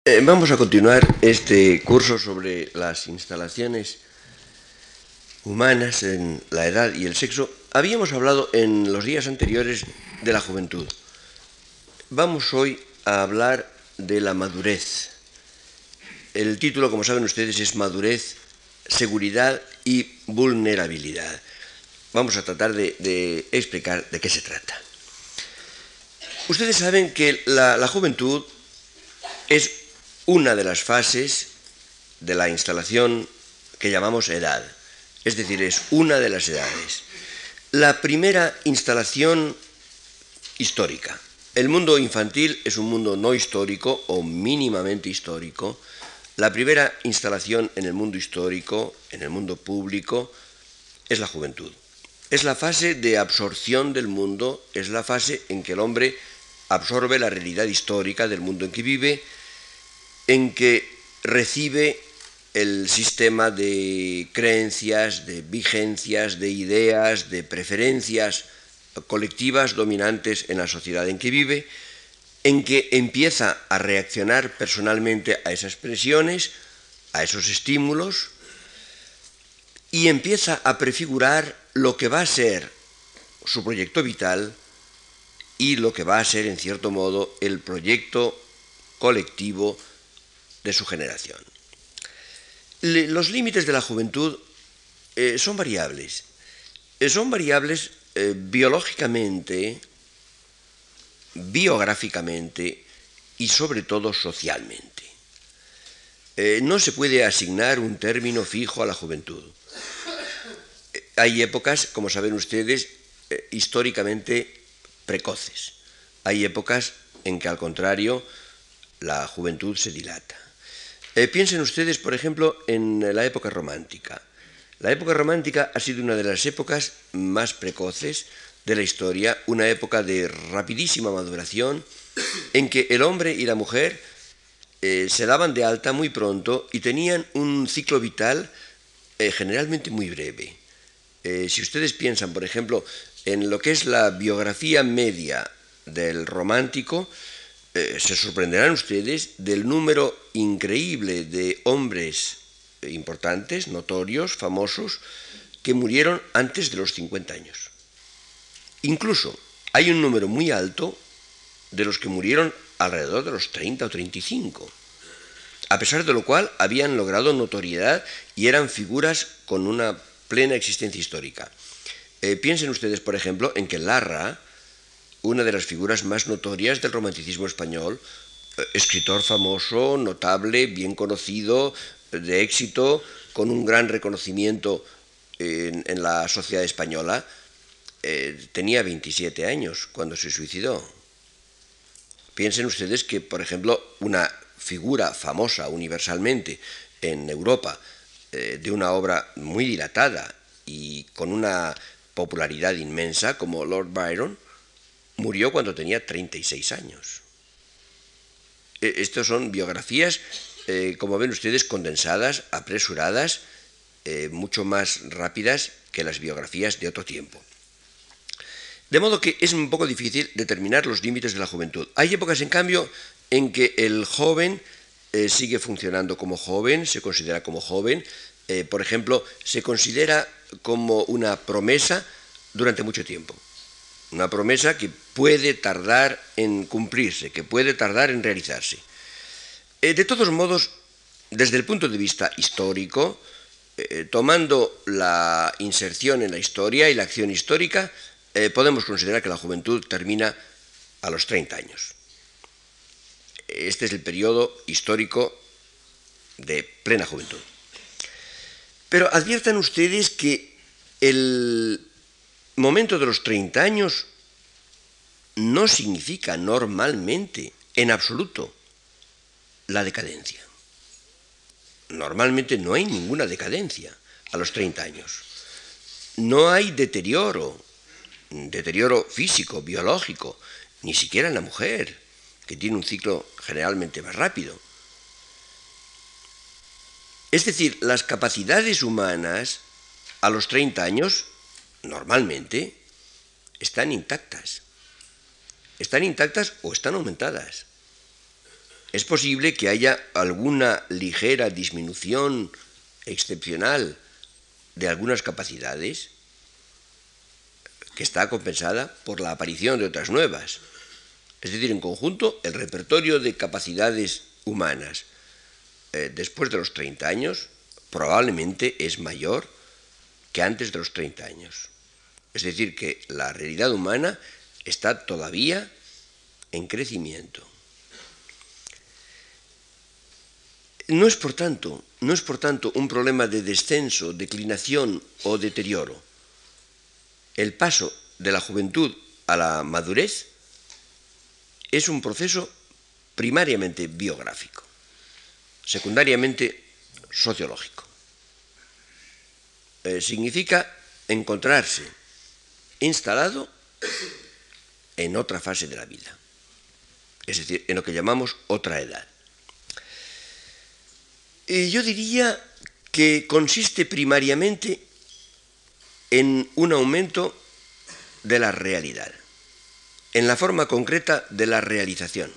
Vamos a continuar este curso sobre las instalaciones humanas en la edad y el sexo. Habíamos hablado en los días anteriores de la juventud. Vamos hoy a hablar de la madurez. El título, como saben ustedes, es Madurez, Seguridad y Vulnerabilidad. Vamos a tratar de explicar de qué se trata. Ustedes saben que la juventud es una de las fases de la instalación que llamamos edad, es decir, es una de las edades. La primera instalación histórica. El mundo infantil es un mundo no histórico o mínimamente histórico. La primera instalación en el mundo histórico, en el mundo público, es la juventud. Es la fase de absorción del mundo, es la fase en que el hombre absorbe la realidad histórica del mundo en que vive, en que recibe el sistema de creencias, de vigencias, de ideas, de preferencias colectivas dominantes en la sociedad en que vive, en que empieza a reaccionar personalmente a esas presiones, a esos estímulos, y empieza a prefigurar lo que va a ser su proyecto vital y lo que va a ser, en cierto modo, el proyecto colectivo de su generación. Los límites de la juventud son variables. Son variables biológicamente, biográficamente y sobre todo socialmente. No se puede asignar un término fijo a la juventud. Hay épocas, como saben ustedes, históricamente precoces. Hay épocas en que, al contrario, la juventud se dilata. Piensen ustedes, por ejemplo, en la época romántica. La época romántica ha sido una de las épocas más precoces de la historia, una época de rapidísima maduración, en que el hombre y la mujer se daban de alta muy pronto y tenían un ciclo vital generalmente muy breve. Si ustedes piensan, por ejemplo, en lo que es la biografía media del romántico, se sorprenderán ustedes del número increíble de hombres importantes, notorios, famosos, que murieron antes de los 50 años. Incluso hay un número muy alto de los que murieron alrededor de los 30 o 35, a pesar de lo cual habían logrado notoriedad y eran figuras con una plena existencia histórica. Piensen ustedes, por ejemplo, en que Larra, una de las figuras más notorias del romanticismo español, escritor famoso, notable, bien conocido, de éxito, con un gran reconocimiento en la sociedad española, tenía 27 años cuando se suicidó. Piensen ustedes que, por ejemplo, una figura famosa universalmente en Europa, de una obra muy dilatada y con una popularidad inmensa como Lord Byron, murió cuando tenía 36 años. Estas son biografías, como ven ustedes, condensadas, apresuradas, mucho más rápidas que las biografías de otro tiempo. De modo que es un poco difícil determinar los límites de la juventud. Hay épocas, en cambio, en que el joven sigue funcionando como joven, se considera como joven. Por ejemplo, se considera como una promesa durante mucho tiempo. Una promesa que puede tardar en cumplirse, que puede tardar en realizarse. De todos modos, desde el punto de vista histórico, tomando la inserción en la historia y la acción histórica, podemos considerar que la juventud termina a los 30 años. Este es el periodo histórico de plena juventud. Pero adviertan ustedes que el momento de los 30 años no significa normalmente, en absoluto, la decadencia. Normalmente no hay ninguna decadencia a los 30 años. No hay deterioro físico, biológico, ni siquiera en la mujer, que tiene un ciclo generalmente más rápido. Es decir, las capacidades humanas a los 30 años normalmente están intactas. Están intactas o están aumentadas. Es posible que haya alguna ligera disminución excepcional de algunas capacidades que está compensada por la aparición de otras nuevas. Es decir, en conjunto, el repertorio de capacidades humanas después de los 30 años probablemente es mayor que antes de los 30 años. Es decir, que la realidad humana está todavía en crecimiento. No es por tanto un problema de descenso, declinación o deterioro. El paso de la juventud a la madurez es un proceso primariamente biográfico, secundariamente sociológico. Significa encontrarse instalado en otra fase de la vida, es decir, en lo que llamamos otra edad. Yo diría que consiste primariamente en un aumento de la realidad, en la forma concreta de la realización.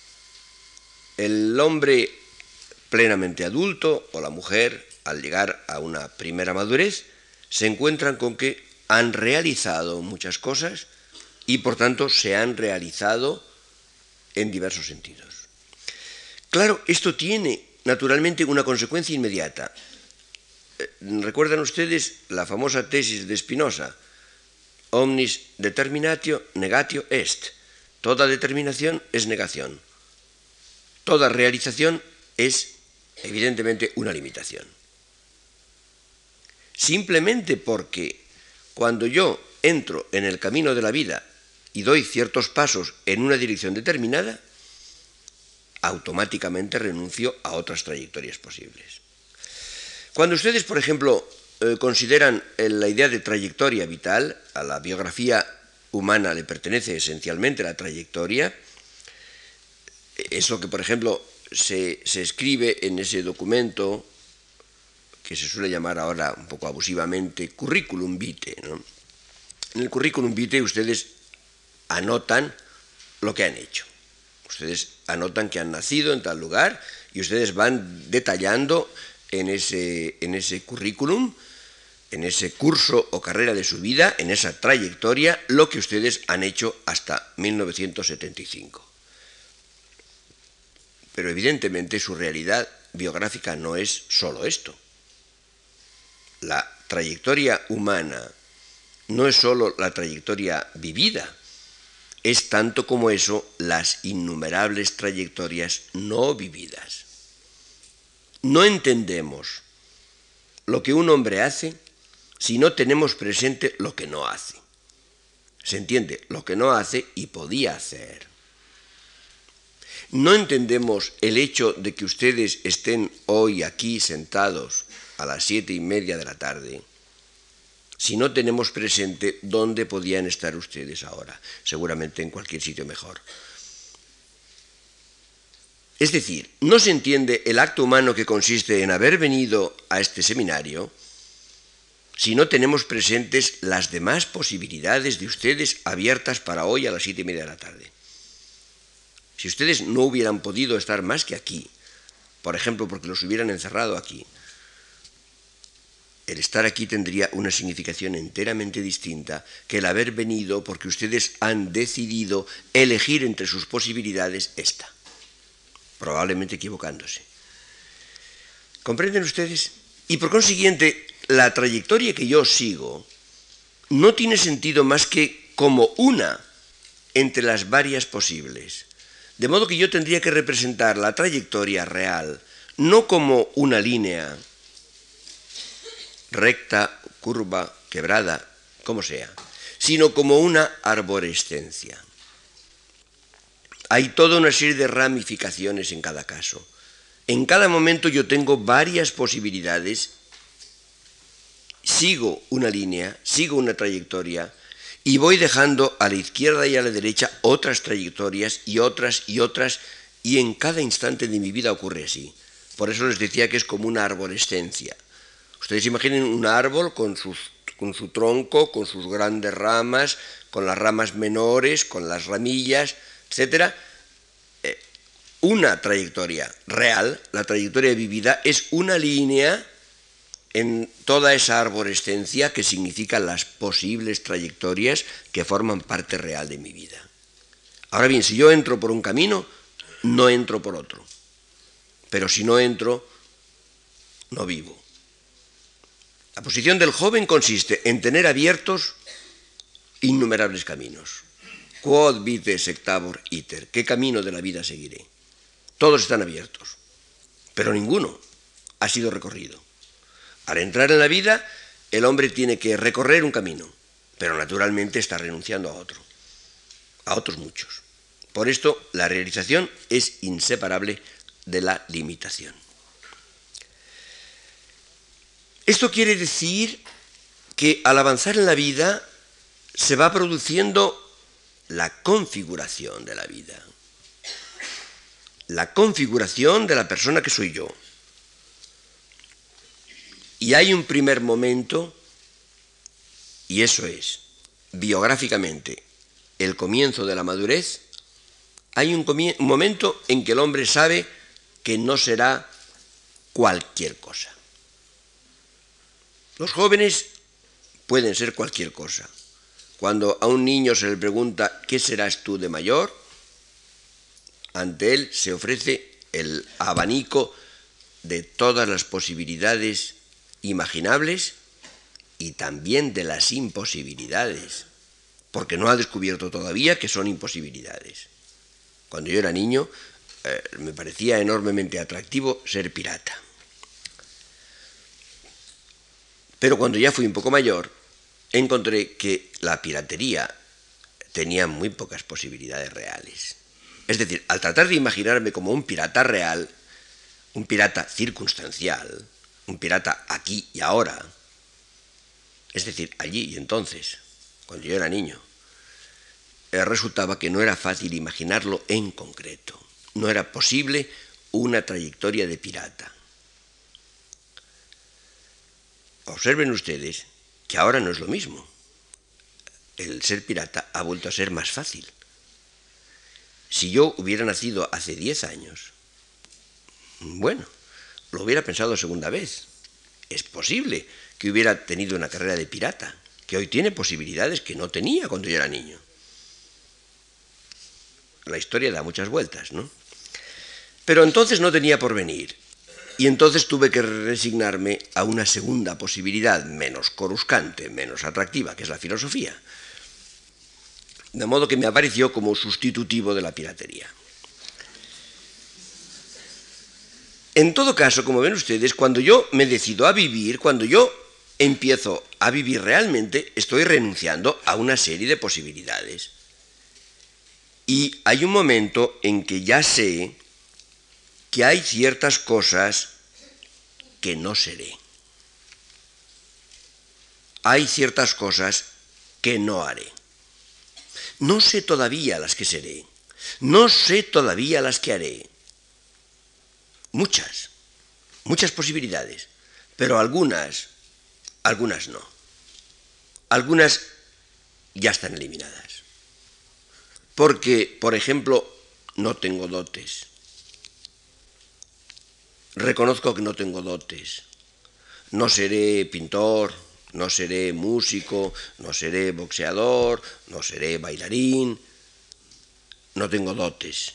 El hombre plenamente adulto o la mujer, al llegar a una primera madurez, se encuentran con que han realizado muchas cosas y por tanto se han realizado en diversos sentidos. Claro, esto tiene naturalmente una consecuencia inmediata. ¿Recuerdan ustedes la famosa tesis de Spinoza? Omnis determinatio negatio est. Toda determinación es negación. Toda realización es, evidentemente, una limitación. Simplemente porque cuando yo entro en el camino de la vida y doy ciertos pasos en una dirección determinada, automáticamente renuncio a otras trayectorias posibles. Cuando ustedes, por ejemplo, consideran la idea de trayectoria vital, a la biografía humana le pertenece esencialmente la trayectoria, es lo que, por ejemplo, se escribe en ese documento que se suele llamar ahora un poco abusivamente curriculum vitae, ¿no? En el curriculum vitae ustedes anotan lo que han hecho. Ustedes anotan que han nacido en tal lugar y ustedes van detallando en ese currículum, en ese curso o carrera de su vida, en esa trayectoria, lo que ustedes han hecho hasta 1975. Pero evidentemente su realidad biográfica no es solo esto. La trayectoria humana no es solo la trayectoria vivida, es tanto como eso las innumerables trayectorias no vividas. No entendemos lo que un hombre hace si no tenemos presente lo que no hace. Se entiende lo que no hace y podía hacer. No entendemos el hecho de que ustedes estén hoy aquí sentados a las 7:30 de la tarde si no tenemos presente dónde podían estar ustedes ahora, seguramente en cualquier sitio mejor. Es decir, no se entiende el acto humano que consiste en haber venido a este seminario si no tenemos presentes las demás posibilidades de ustedes abiertas para hoy a las 7:30 de la tarde. Si ustedes no hubieran podido estar más que aquí, por ejemplo, porque los hubieran encerrado aquí, el estar aquí tendría una significación enteramente distinta que el haber venido porque ustedes han decidido elegir entre sus posibilidades esta, probablemente equivocándose. ¿Comprenden ustedes? Y por consiguiente, la trayectoria que yo sigo no tiene sentido más que como una entre las varias posibles. De modo que yo tendría que representar la trayectoria real no como una línea recta, curva, quebrada, como sea, sino como una arborescencia. Hay toda una serie de ramificaciones en cada caso. En cada momento yo tengo varias posibilidades, sigo una línea, sigo una trayectoria y voy dejando a la izquierda y a la derecha otras trayectorias y otras y otras, y en cada instante de mi vida ocurre así. Por eso les decía que es como una arborescencia. Ustedes imaginen un árbol con su tronco, con sus grandes ramas, con las ramas menores, con las ramillas, etc. una trayectoria real, la trayectoria vivida es una línea en toda esa arborescencia que significan las posibles trayectorias que forman parte real de mi vida. Ahora bien, si yo entro por un camino, no entro por otro. Pero si no entro, no vivo. La posición del joven consiste en tener abiertos innumerables caminos. Quod vitae sectabor iter. ¿Qué camino de la vida seguiré? Todos están abiertos, pero ninguno ha sido recorrido. Al entrar en la vida, el hombre tiene que recorrer un camino, pero naturalmente está renunciando a otros muchos. Por esto, la realización es inseparable de la limitación. Esto quiere decir que al avanzar en la vida se va produciendo la configuración de la vida, la configuración de la persona que soy yo. Y hay un primer momento, y eso es, biográficamente, el comienzo de la madurez. Hay un momento en que el hombre sabe que no será cualquier cosa. Los jóvenes pueden ser cualquier cosa. Cuando a un niño se le pregunta ¿qué serás tú de mayor?, ante él se ofrece el abanico de todas las posibilidades imaginables y también de las imposibilidades, porque no ha descubierto todavía que son imposibilidades. Cuando yo era niño, me parecía enormemente atractivo ser pirata. Pero cuando ya fui un poco mayor, encontré que la piratería tenía muy pocas posibilidades reales. Es decir, al tratar de imaginarme como un pirata real, un pirata circunstancial, un pirata aquí y ahora, es decir, allí y entonces, cuando yo era niño, resultaba que no era fácil imaginarlo en concreto. No era posible una trayectoria de pirata. Observen ustedes que ahora no es lo mismo. El ser pirata ha vuelto a ser más fácil. Si yo hubiera nacido hace 10 años, bueno, lo hubiera pensado segunda vez. Es posible que hubiera tenido una carrera de pirata, que hoy tiene posibilidades que no tenía cuando yo era niño. La historia da muchas vueltas, ¿no? Pero entonces no tenía porvenir. Y entonces tuve que resignarme a una segunda posibilidad menos coruscante, menos atractiva, que es la filosofía. De modo que me apareció como sustitutivo de la piratería. En todo caso, como ven ustedes, cuando yo me decido a vivir, cuando yo empiezo a vivir realmente, estoy renunciando a una serie de posibilidades. Y hay un momento en que ya sé que hay ciertas cosas que no seré. Hay ciertas cosas que no haré. No sé todavía las que seré. No sé todavía las que haré. Muchas posibilidades, pero algunas no. Algunas ya están eliminadas. Porque, por ejemplo, no tengo dotes. Reconozco que no tengo dotes. No seré pintor, no seré músico, no seré boxeador, no seré bailarín. No tengo dotes.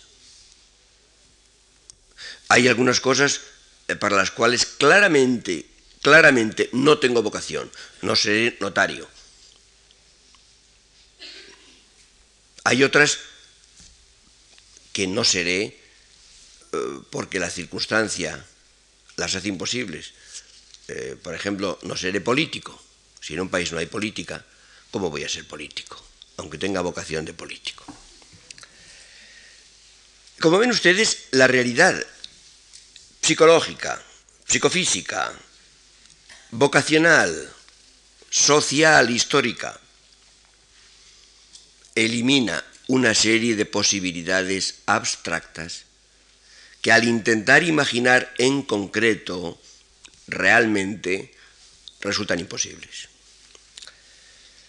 Hay algunas cosas para las cuales claramente no tengo vocación. No seré notario. Hay otras que no seré porque la circunstancia las hace imposibles. Por ejemplo, no seré político. Si en un país no hay política, ¿cómo voy a ser político? Aunque tenga vocación de político. Como ven ustedes, la realidad psicológica, psicofísica, vocacional, social, histórica, elimina una serie de posibilidades abstractas que al intentar imaginar en concreto realmente resultan imposibles.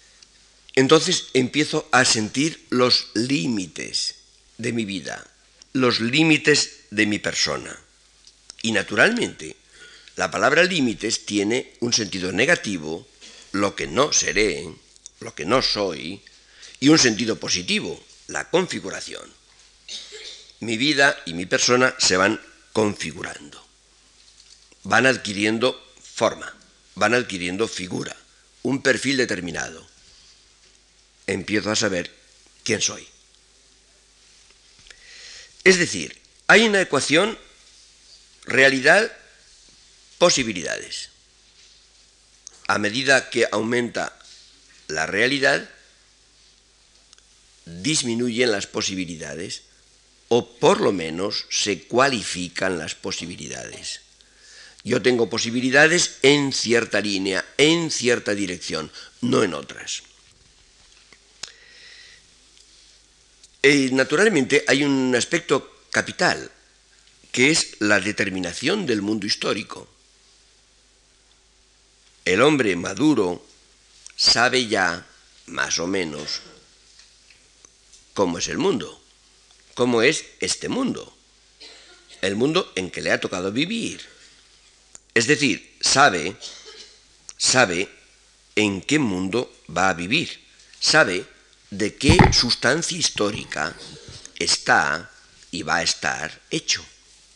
Entonces empiezo a sentir los límites de mi vida, los límites de mi persona. Y naturalmente, la palabra límites tiene un sentido negativo, lo que no seré, lo que no soy, y un sentido positivo, la configuración. Mi vida y mi persona se van configurando, van adquiriendo forma, van adquiriendo figura, un perfil determinado. Empiezo a saber quién soy. Es decir, hay una ecuación realidad-posibilidades. A medida que aumenta la realidad, disminuyen las posibilidades, o por lo menos se cualifican las posibilidades. Yo tengo posibilidades en cierta línea, en cierta dirección, no en otras. Naturalmente hay un aspecto capital, que es la determinación del mundo histórico. El hombre maduro sabe ya, más o menos, cómo es el mundo, cómo es este mundo, el mundo en que le ha tocado vivir. Es decir, sabe en qué mundo va a vivir, sabe de qué sustancia histórica está y va a estar hecho.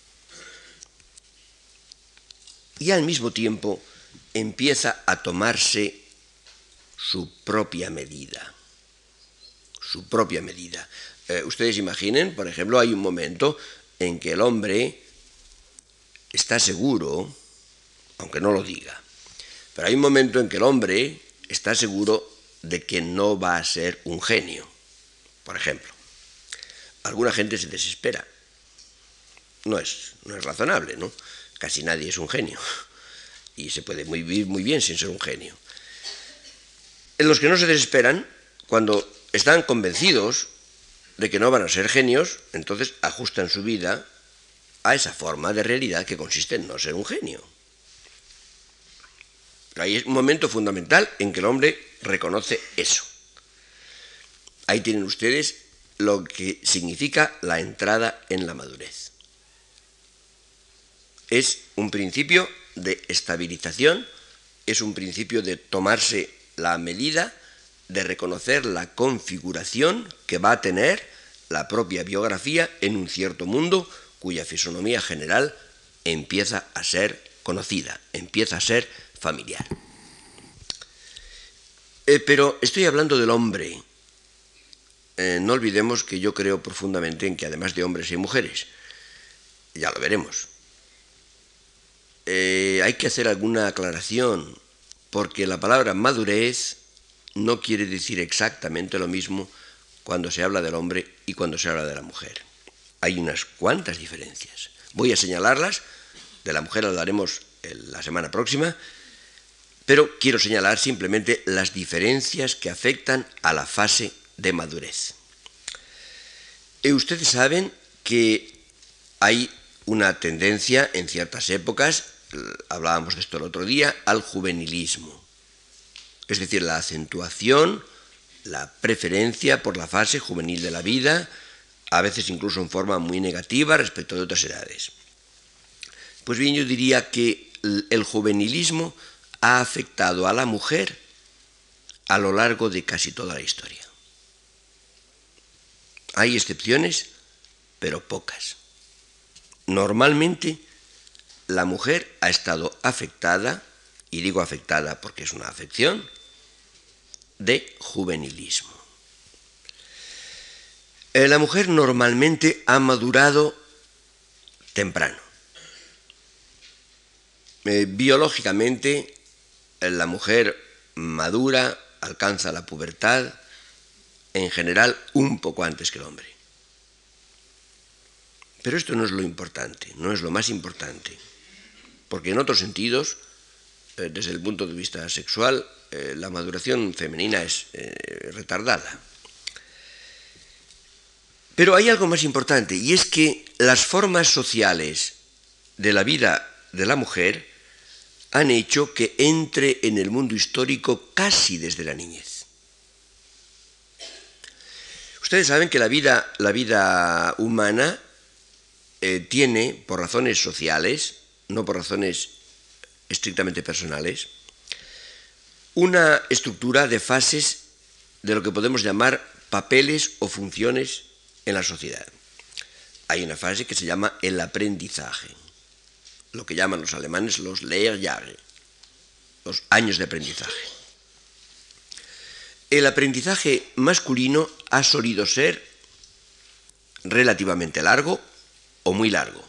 Y al mismo tiempo empieza a tomarse su propia medida. Su propia medida. Ustedes imaginen, por ejemplo, hay un momento en que el hombre está seguro, aunque no lo diga, pero hay un momento en que el hombre está seguro de que no va a ser un genio. Por ejemplo, alguna gente se desespera. No es razonable, ¿no? Casi nadie es un genio. Y se puede vivir muy bien sin ser un genio. En los que no se desesperan, cuando están convencidos de que no van a ser genios, entonces ajustan su vida a esa forma de realidad que consiste en no ser un genio. Pero ahí es un momento fundamental en que el hombre reconoce eso. Ahí tienen ustedes lo que significa la entrada en la madurez. Es un principio de estabilización, es un principio de tomarse la medida, de reconocer la configuración que va a tener la propia biografía en un cierto mundo cuya fisonomía general empieza a ser conocida, empieza a ser familiar. Pero estoy hablando del hombre. No olvidemos que yo creo profundamente en que además de hombres hay mujeres. Ya lo veremos. Hay que hacer alguna aclaración, porque la palabra madurez no quiere decir exactamente lo mismo cuando se habla del hombre y cuando se habla de la mujer. Hay unas cuantas diferencias. Voy a señalarlas, de la mujer hablaremos la semana próxima, pero quiero señalar simplemente las diferencias que afectan a la fase de madurez. Ustedes saben que hay una tendencia en ciertas épocas, hablábamos de esto el otro día, al juvenilismo. Es decir, la acentuación, la preferencia por la fase juvenil de la vida, a veces incluso en forma muy negativa respecto de otras edades. Pues bien, yo diría que el juvenilismo ha afectado a la mujer a lo largo de casi toda la historia. Hay excepciones, pero pocas. Normalmente, la mujer ha estado afectada, y digo afectada porque es una afección, de juvenilismo. La mujer normalmente ha madurado temprano. Biológicamente, la mujer madura, alcanza la pubertad, en general, un poco antes que el hombre. Pero esto no es lo importante, no es lo más importante, porque en otros sentidos, desde el punto de vista sexual, la maduración femenina es retardada. Pero hay algo más importante, y es que las formas sociales de la vida de la mujer han hecho que entre en el mundo histórico casi desde la niñez. Ustedes saben que la vida humana tiene, por razones sociales, no por razones estrictamente personales, una estructura de fases de lo que podemos llamar papeles o funciones en la sociedad. Hay una fase que se llama el aprendizaje, lo que llaman los alemanes los Lehrjahre, los años de aprendizaje. El aprendizaje masculino ha solido ser relativamente largo o muy largo.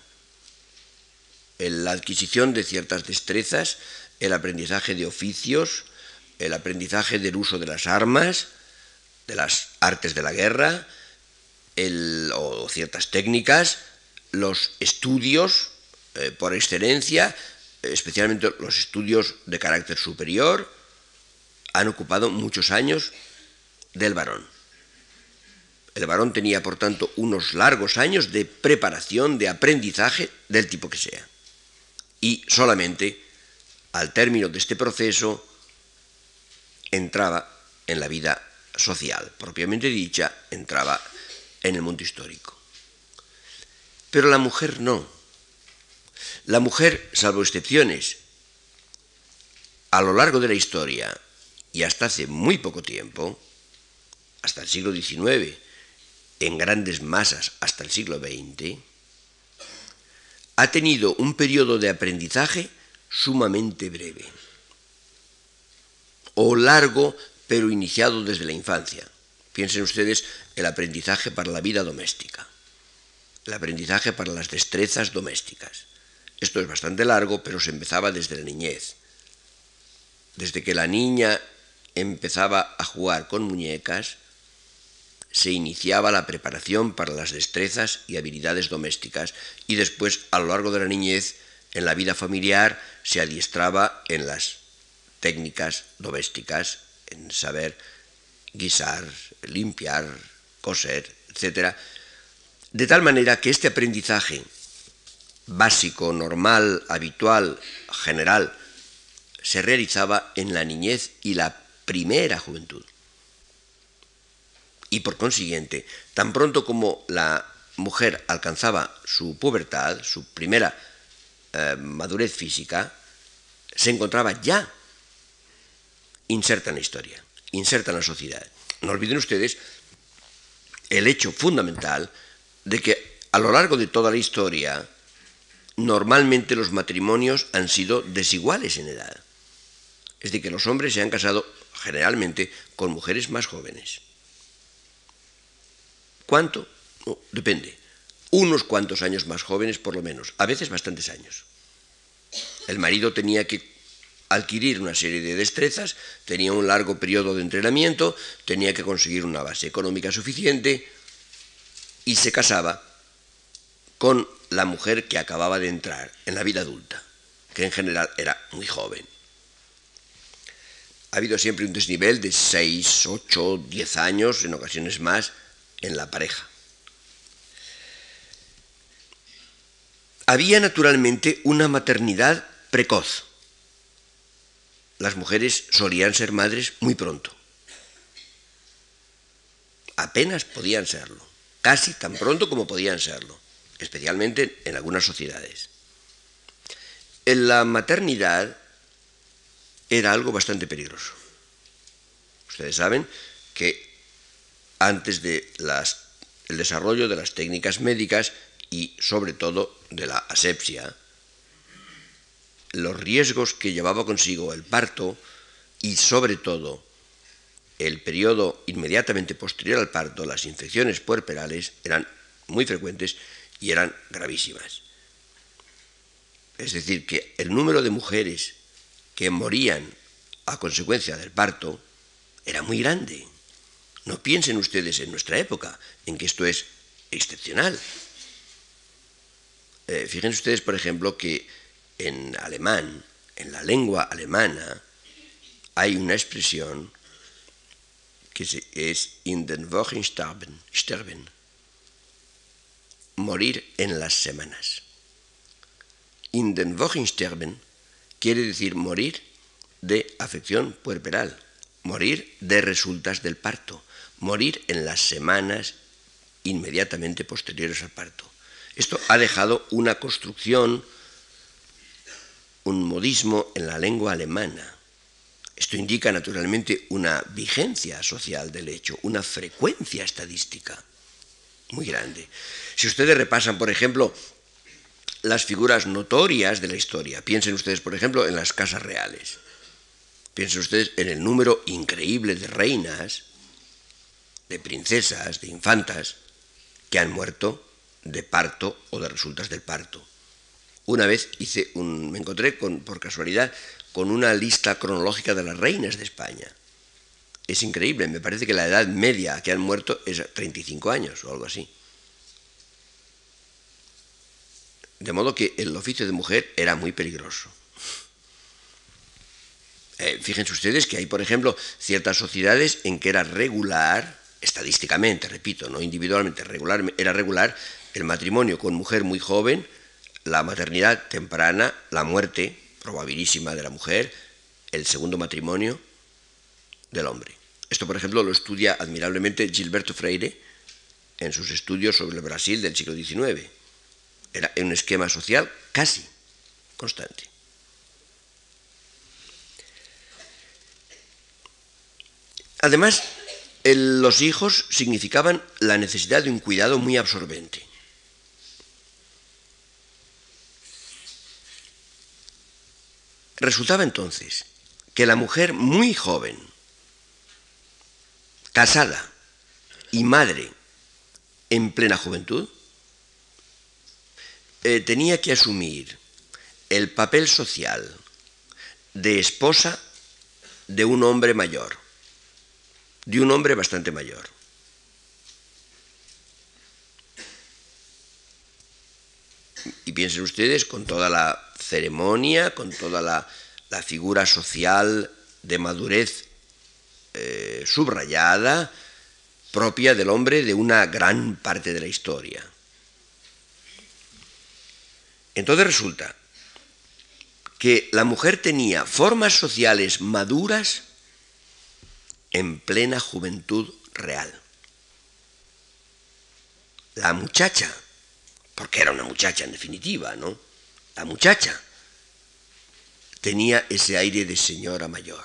La adquisición de ciertas destrezas, el aprendizaje de oficios, el aprendizaje del uso de las armas, de las artes de la guerra, o ciertas técnicas, los estudios por excelencia, especialmente los estudios de carácter superior, han ocupado muchos años del varón. El varón tenía, por tanto, unos largos años de preparación, de aprendizaje, del tipo que sea. Y solamente al término de este proceso entraba en la vida social, propiamente dicha, entraba en el mundo histórico. Pero la mujer no. La mujer, salvo excepciones, a lo largo de la historia y hasta hace muy poco tiempo, hasta el siglo XIX, en grandes masas hasta el siglo XX, ha tenido un periodo de aprendizaje sumamente breve, o largo, pero iniciado desde la infancia. Piensen ustedes el aprendizaje para la vida doméstica, el aprendizaje para las destrezas domésticas. Esto es bastante largo, pero se empezaba desde la niñez. Desde que la niña empezaba a jugar con muñecas, se iniciaba la preparación para las destrezas y habilidades domésticas y después, a lo largo de la niñez, en la vida familiar, se adiestraba en las técnicas domésticas, en saber guisar, limpiar, coser, etc. De tal manera que este aprendizaje básico, normal, habitual, general, se realizaba en la niñez y la primera juventud. Y por consiguiente, tan pronto como la mujer alcanzaba su pubertad, su primera madurez física, se encontraba ya inserta en la historia, inserta en la sociedad. No olviden ustedes el hecho fundamental de que a lo largo de toda la historia normalmente los matrimonios han sido desiguales en edad. Es decir, que los hombres se han casado generalmente con mujeres más jóvenes. ¿Cuánto? No, depende. Unos cuantos años más jóvenes por lo menos, a veces bastantes años. El marido tenía que adquirir una serie de destrezas, tenía un largo periodo de entrenamiento, tenía que conseguir una base económica suficiente y se casaba con la mujer que acababa de entrar en la vida adulta, que en general era muy joven. Ha habido siempre un desnivel de 6, 8, 10 años, en ocasiones más, en la pareja. Había naturalmente una maternidad precoz. Las mujeres solían ser madres muy pronto. Apenas podían serlo, casi tan pronto como podían serlo, especialmente en algunas sociedades. En la maternidad era algo bastante peligroso. Ustedes saben que antes del desarrollo de las técnicas médicas y sobre todo de la asepsia, los riesgos que llevaba consigo el parto y sobre todo el periodo inmediatamente posterior al parto, las infecciones puerperales, eran muy frecuentes y eran gravísimas. Es decir, que el número de mujeres que morían a consecuencia del parto era muy grande. No piensen ustedes en nuestra época, en que esto es excepcional. Fíjense ustedes, por ejemplo, que en alemán, en la lengua alemana, hay una expresión que es in den Wochen sterben, morir en las semanas. In den Wochen sterben quiere decir morir de afección puerperal, morir de resultas del parto, morir en las semanas inmediatamente posteriores al parto. Esto ha dejado una construcción, un modismo en la lengua alemana. Esto indica naturalmente una vigencia social del hecho, una frecuencia estadística muy grande. Si ustedes repasan, por ejemplo, las figuras notorias de la historia, piensen ustedes, por ejemplo, en las casas reales, piensen ustedes en el número increíble de reinas, de princesas, de infantas, que han muerto de parto o de resultas del parto. Una vez me encontré por casualidad con una lista cronológica de las reinas de España. Es increíble, me parece que la edad media que han muerto es 35 años o algo así. De modo que el oficio de mujer era muy peligroso. Fíjense ustedes que hay, por ejemplo, ciertas sociedades en que era regular, estadísticamente, repito, no individualmente, era regular el matrimonio con mujer muy joven, la maternidad temprana, la muerte probabilísima de la mujer, el segundo matrimonio del hombre. Esto, por ejemplo, lo estudia admirablemente Gilberto Freire en sus estudios sobre el Brasil del siglo XIX. Era un esquema social casi constante. Además, los hijos significaban la necesidad de un cuidado muy absorbente. Resultaba entonces que la mujer muy joven, casada y madre en plena juventud, tenía que asumir el papel social de esposa de un hombre mayor, de un hombre bastante mayor. Y piensen ustedes con toda la ceremonia, con toda la figura social de madurez subrayada, propia del hombre de una gran parte de la historia. Entonces resulta que la mujer tenía formas sociales maduras en plena juventud real. La muchacha, porque era una muchacha en definitiva, ¿no? La muchacha tenía ese aire de señora mayor.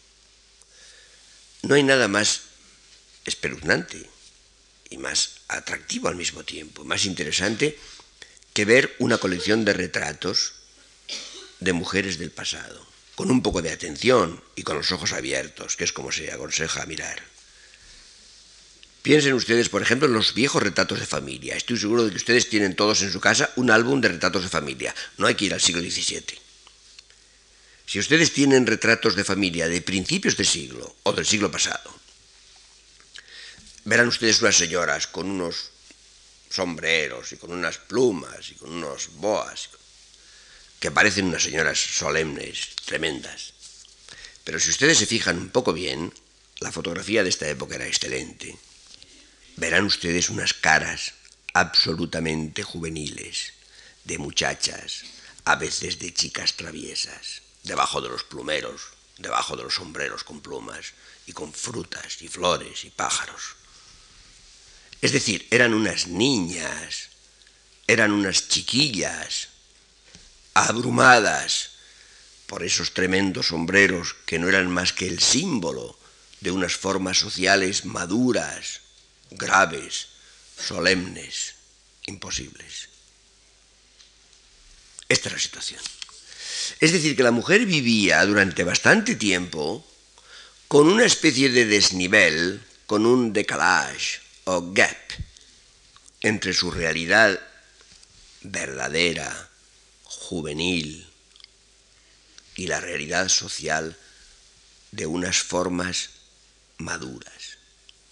No hay nada más espeluznante y más atractivo al mismo tiempo, más interesante que ver una colección de retratos de mujeres del pasado, con un poco de atención y con los ojos abiertos, que es como se aconseja mirar. Piensen ustedes, por ejemplo, en los viejos retratos de familia. Estoy seguro de que ustedes tienen todos en su casa un álbum de retratos de familia. No hay que ir al siglo XVII. Si ustedes tienen retratos de familia de principios de siglo o del siglo pasado, verán ustedes unas señoras con unos sombreros y con unas plumas y con unos boas que parecen unas señoras solemnes, tremendas. Pero si ustedes se fijan un poco bien, la fotografía de esta época era excelente. Verán ustedes unas caras absolutamente juveniles, de muchachas, a veces de chicas traviesas, debajo de los plumeros, debajo de los sombreros con plumas y con frutas y flores y pájaros. Es decir, eran unas niñas, eran unas chiquillas, abrumadas por esos tremendos sombreros que no eran más que el símbolo de unas formas sociales maduras, graves, solemnes, imposibles. Esta es la situación. Es decir, que la mujer vivía durante bastante tiempo con una especie de desnivel, con un decalage o gap entre su realidad verdadera, juvenil, y la realidad social de unas formas maduras.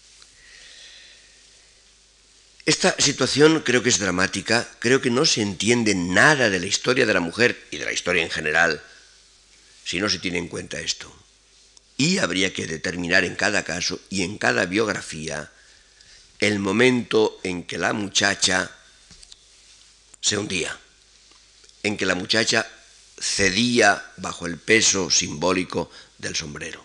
Esta situación creo que es dramática, creo que no se entiende nada de la historia de la mujer y de la historia en general si no se tiene en cuenta esto. Y habría que determinar en cada caso y en cada biografía el momento en que la muchacha se hundía, en que la muchacha cedía bajo el peso simbólico del sombrero.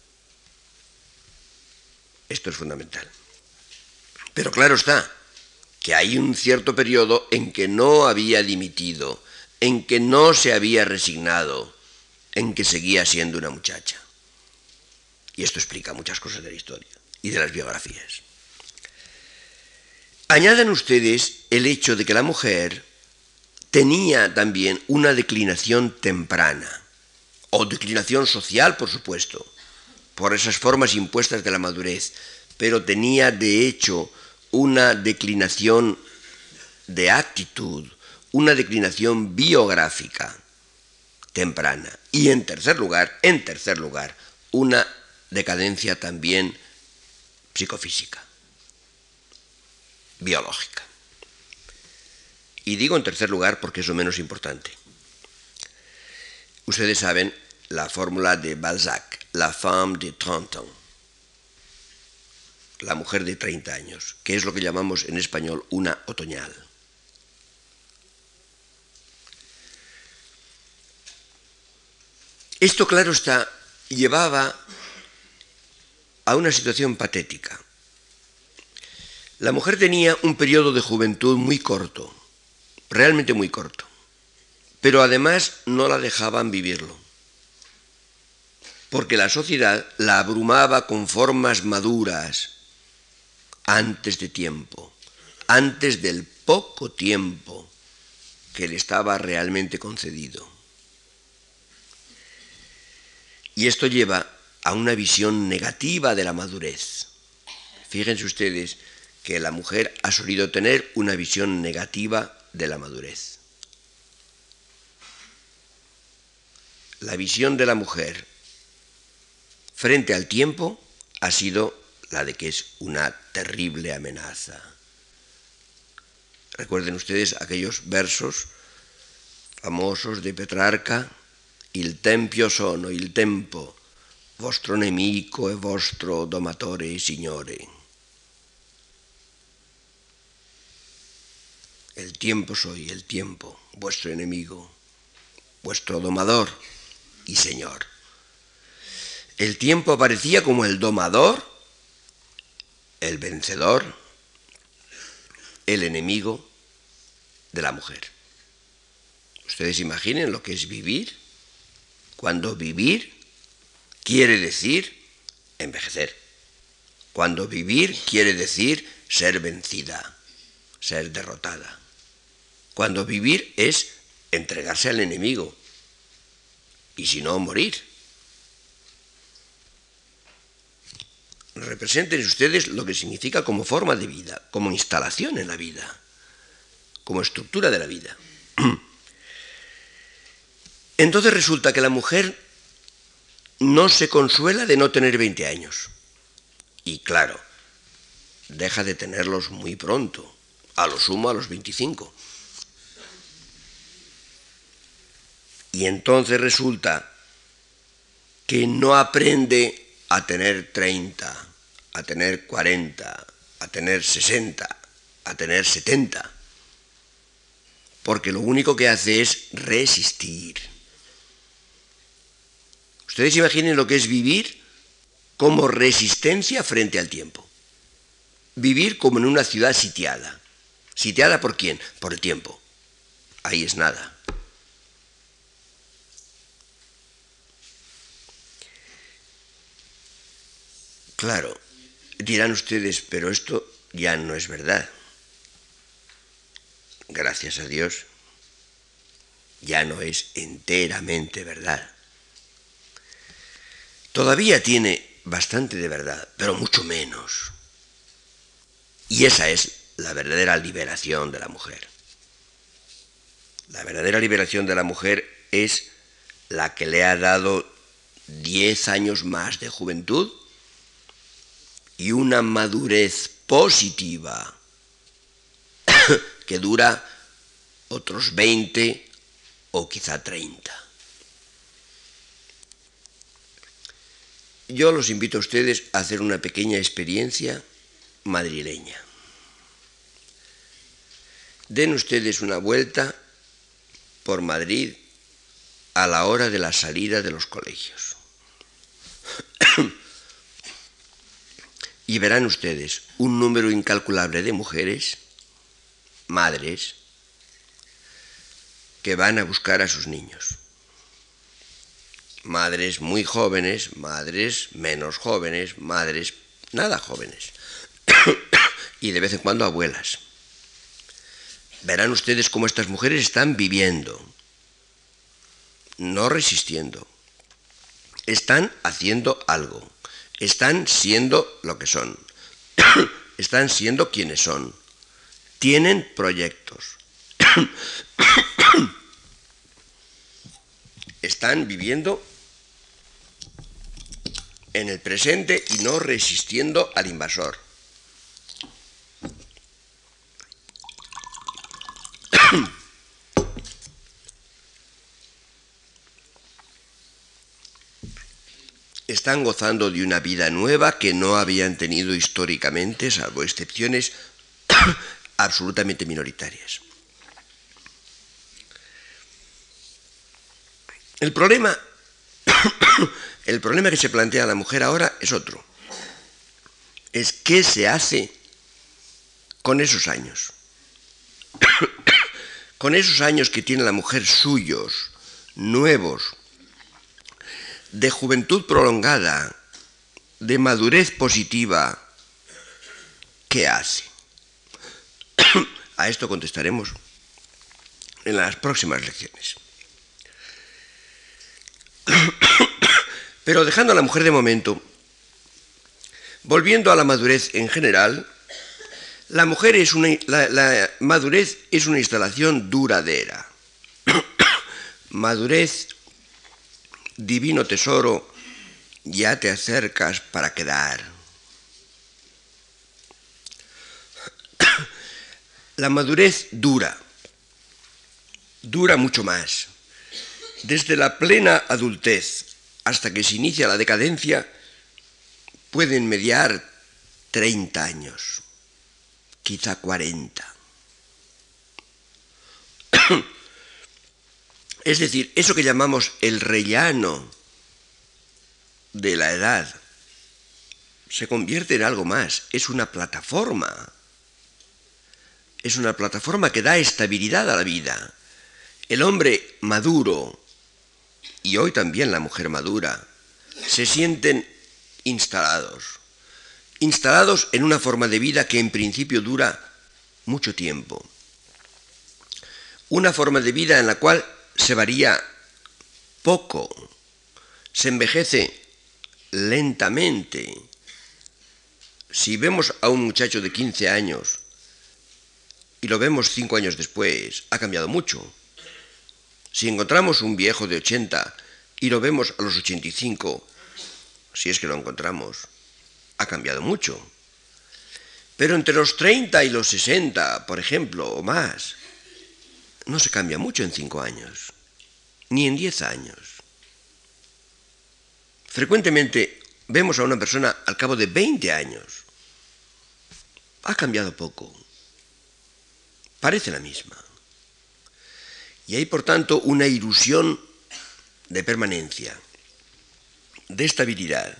Esto es fundamental. Pero claro está, que hay un cierto periodo en que no había dimitido, en que no se había resignado, en que seguía siendo una muchacha. Y esto explica muchas cosas de la historia y de las biografías. Añadan ustedes el hecho de que la mujer tenía también una declinación temprana, o declinación social, por supuesto, por esas formas impuestas de la madurez, pero tenía de hecho una declinación de actitud, una declinación biográfica temprana. Y en tercer lugar, una decadencia también psicofísica, biológica. Y digo en tercer lugar porque es lo menos importante. Ustedes saben la fórmula de Balzac, la femme de 30 ans, la mujer de 30 años, que es lo que llamamos en español una otoñal. Esto, claro está, llevaba a una situación patética. La mujer tenía un periodo de juventud muy corto, realmente muy corto, pero además no la dejaban vivirlo, porque la sociedad la abrumaba con formas maduras antes de tiempo, antes del poco tiempo que le estaba realmente concedido. Y esto lleva a una visión negativa de la madurez. Fíjense ustedes que la mujer ha solido tener una visión negativa de la madurez. La visión de la mujer frente al tiempo ha sido la de que es una terrible amenaza. Recuerden ustedes aquellos versos famosos de Petrarca: il tempio sono, il tempo, vostro nemico e vostro domatore e signore. El tiempo soy, el tiempo, vuestro enemigo, vuestro domador y señor. El tiempo aparecía como el domador, el vencedor, el enemigo de la mujer. Ustedes imaginen lo que es vivir, cuando vivir quiere decir envejecer, cuando vivir quiere decir ser vencida, ser derrotada, cuando vivir es entregarse al enemigo y si no, morir. Representen ustedes lo que significa como forma de vida, como instalación en la vida, como estructura de la vida. Entonces resulta que la mujer no se consuela de no tener 20 años. Y claro, deja de tenerlos muy pronto, a lo sumo a los 25. Y entonces resulta que no aprende a tener 30, a tener 40, a tener 60, a tener 70, porque lo único que hace es resistir. Ustedes imaginen lo que es vivir como resistencia frente al tiempo. Vivir como en una ciudad sitiada. ¿Sitiada por quién? Por el tiempo. Ahí es nada. Claro, dirán ustedes, pero esto ya no es verdad. Gracias a Dios, ya no es enteramente verdad. Todavía tiene bastante de verdad, pero mucho menos. Y esa es la verdadera liberación de la mujer. La verdadera liberación de la mujer es la que le ha dado 10 años más de juventud y una madurez positiva que dura otros 20 o quizá 30. Yo los invito a ustedes a hacer una pequeña experiencia madrileña. Den ustedes una vuelta por Madrid a la hora de la salida de los colegios. Y verán ustedes un número incalculable de mujeres madres que van a buscar a sus niños. Madres muy jóvenes, madres menos jóvenes, madres nada jóvenes. Y de vez en cuando abuelas. Verán ustedes cómo estas mujeres están viviendo, no resistiendo. Están haciendo algo. Están siendo lo que son. Están siendo quienes son. Tienen proyectos. Están viviendo en el presente y no resistiendo al invasor. Están gozando de una vida nueva que no habían tenido históricamente, salvo excepciones absolutamente minoritarias. El problema que se plantea a la mujer ahora es otro. Es qué se hace con esos años. Con esos años que tiene la mujer suyos, nuevos, de juventud prolongada, de madurez positiva, ¿qué hace? A esto contestaremos en las próximas lecciones. Pero dejando a la mujer de momento, volviendo a la madurez en general, la madurez es una instalación duradera. Madurez, divino tesoro, ya te acercas para quedar. La madurez dura mucho más. Desde la plena adultez hasta que se inicia la decadencia, pueden mediar 30 años, quizá 40. Es decir, eso que llamamos el rellano de la edad se convierte en algo más, es una plataforma. Es una plataforma que da estabilidad a la vida. El hombre maduro, y hoy también la mujer madura, se sienten instalados en una forma de vida que en principio dura mucho tiempo. Una forma de vida en la cual se varía poco, se envejece lentamente. Si vemos a un muchacho de 15 años y lo vemos 5 años después, ha cambiado mucho. Si encontramos un viejo de 80 y lo vemos a los 85, si es que lo encontramos, ha cambiado mucho. Pero entre los 30 y los 60, por ejemplo, o más, no se cambia mucho en 5 años, ni en 10 años. Frecuentemente vemos a una persona al cabo de 20 años. Ha cambiado poco. Parece la misma. Y hay, por tanto, una ilusión de permanencia, de estabilidad,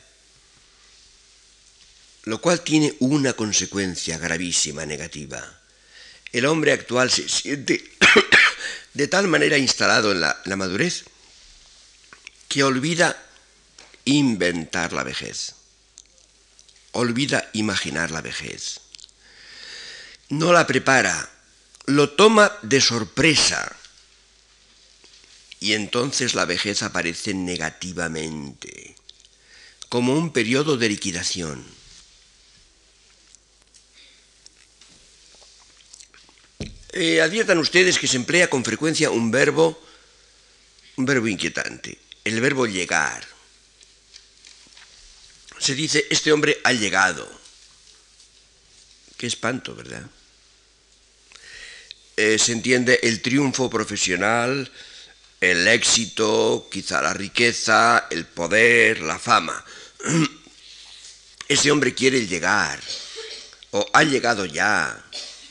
lo cual tiene una consecuencia gravísima, negativa. El hombre actual se siente de tal manera instalado en la madurez que olvida inventar la vejez, olvida imaginar la vejez, no la prepara, lo toma de sorpresa. Y entonces la vejez aparece negativamente, como un periodo de liquidación. Adviertan ustedes que se emplea con frecuencia un verbo inquietante, el verbo llegar. Se dice, este hombre ha llegado. Qué espanto, ¿verdad? Se entiende el triunfo profesional, el éxito, quizá la riqueza, el poder, la fama. Ese hombre quiere llegar, o ha llegado ya.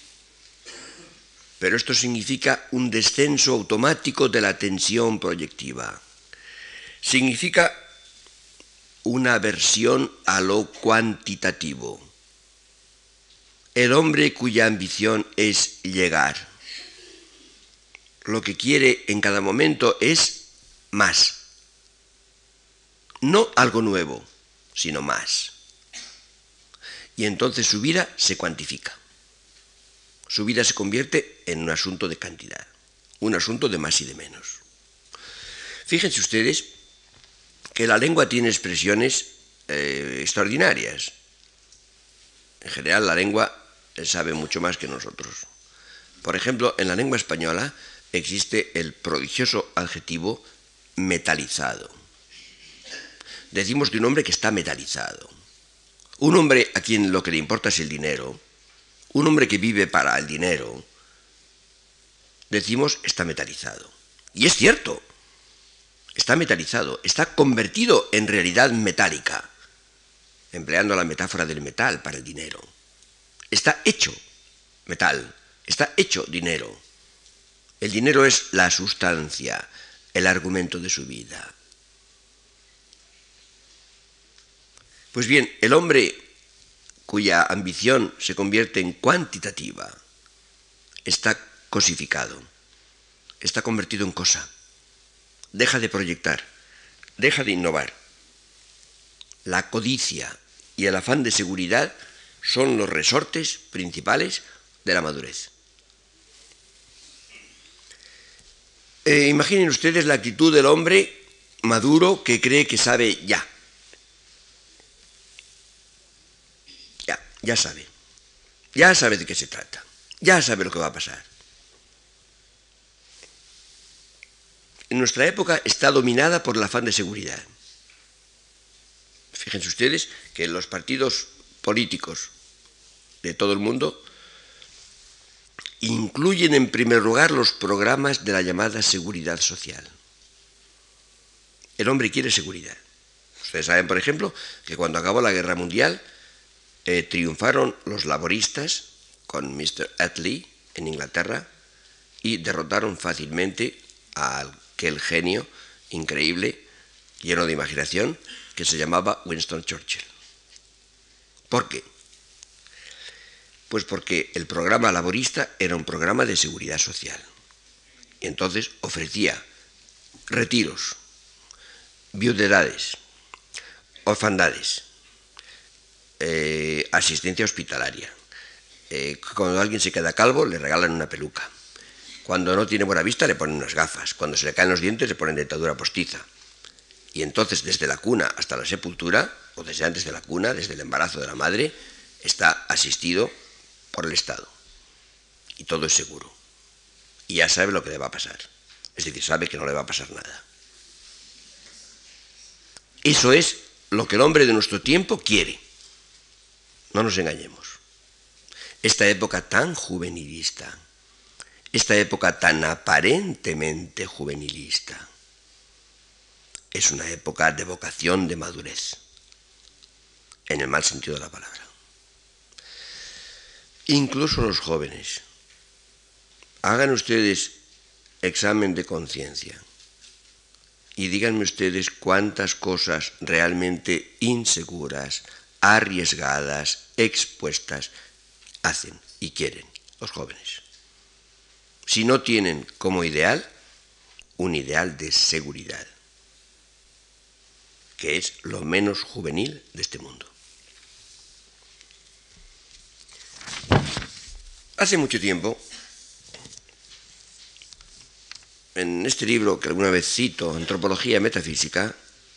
Pero esto significa un descenso automático de la tensión proyectiva. Significa una aversión a lo cuantitativo. El hombre cuya ambición es llegar. Lo que quiere en cada momento es más. No algo nuevo, sino más. Y entonces su vida se cuantifica. Su vida se convierte en un asunto de cantidad, un asunto de más y de menos. Fíjense ustedes que la lengua tiene expresiones extraordinarias. En general, la lengua sabe mucho más que nosotros. Por ejemplo, en la lengua española existe el prodigioso adjetivo metalizado. Decimos de un hombre que está metalizado. Un hombre a quien lo que le importa es el dinero, un hombre que vive para el dinero, decimos está metalizado. Y es cierto, está metalizado, está convertido en realidad metálica, empleando la metáfora del metal para el dinero. Está hecho metal, está hecho dinero. El dinero es la sustancia, el argumento de su vida. Pues bien, el hombre cuya ambición se convierte en cuantitativa está cosificado, está convertido en cosa. Deja de proyectar, deja de innovar. La codicia y el afán de seguridad son los resortes principales de la madurez. Imaginen ustedes la actitud del hombre maduro que cree que sabe ya. Ya sabe. Ya sabe de qué se trata. Ya sabe lo que va a pasar. En nuestra época está dominada por el afán de seguridad. Fíjense ustedes que los partidos políticos de todo el mundo incluyen en primer lugar los programas de la llamada seguridad social. El hombre quiere seguridad. Ustedes saben, por ejemplo, que cuando acabó la Guerra Mundial triunfaron los laboristas con Mr. Attlee en Inglaterra y derrotaron fácilmente a aquel genio increíble, lleno de imaginación, que se llamaba Winston Churchill. ¿Por qué? Pues porque el programa laborista era un programa de seguridad social. Y entonces ofrecía retiros, viudedades, orfandades, asistencia hospitalaria. Cuando alguien se queda calvo le regalan una peluca. Cuando no tiene buena vista le ponen unas gafas. Cuando se le caen los dientes le ponen dentadura postiza. Y entonces desde la cuna hasta la sepultura, o desde antes de la cuna, desde el embarazo de la madre, está asistido por el Estado. Y todo es seguro. Y ya sabe lo que le va a pasar. Es decir, sabe que no le va a pasar nada. Eso es lo que el hombre de nuestro tiempo quiere. No nos engañemos. Esta época tan juvenilista, esta época tan aparentemente juvenilista, es una época de vocación de madurez, en el mal sentido de la palabra. Incluso los jóvenes, hagan ustedes examen de conciencia y díganme ustedes cuántas cosas realmente inseguras, arriesgadas, expuestas, hacen y quieren los jóvenes. Si no tienen como ideal un ideal de seguridad, que es lo menos juvenil de este mundo. Hace mucho tiempo, en este libro que alguna vez cito, Antropología y Metafísica,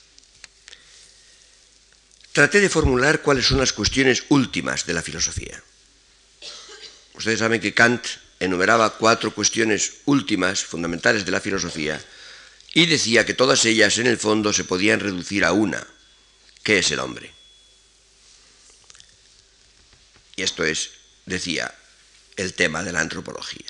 traté de formular cuáles son las cuestiones últimas de la filosofía. Ustedes saben que Kant enumeraba 4 cuestiones últimas, fundamentales de la filosofía, y decía que todas ellas en el fondo se podían reducir a una: ¿qué es el hombre? Y esto es, decía, el tema de la antropología.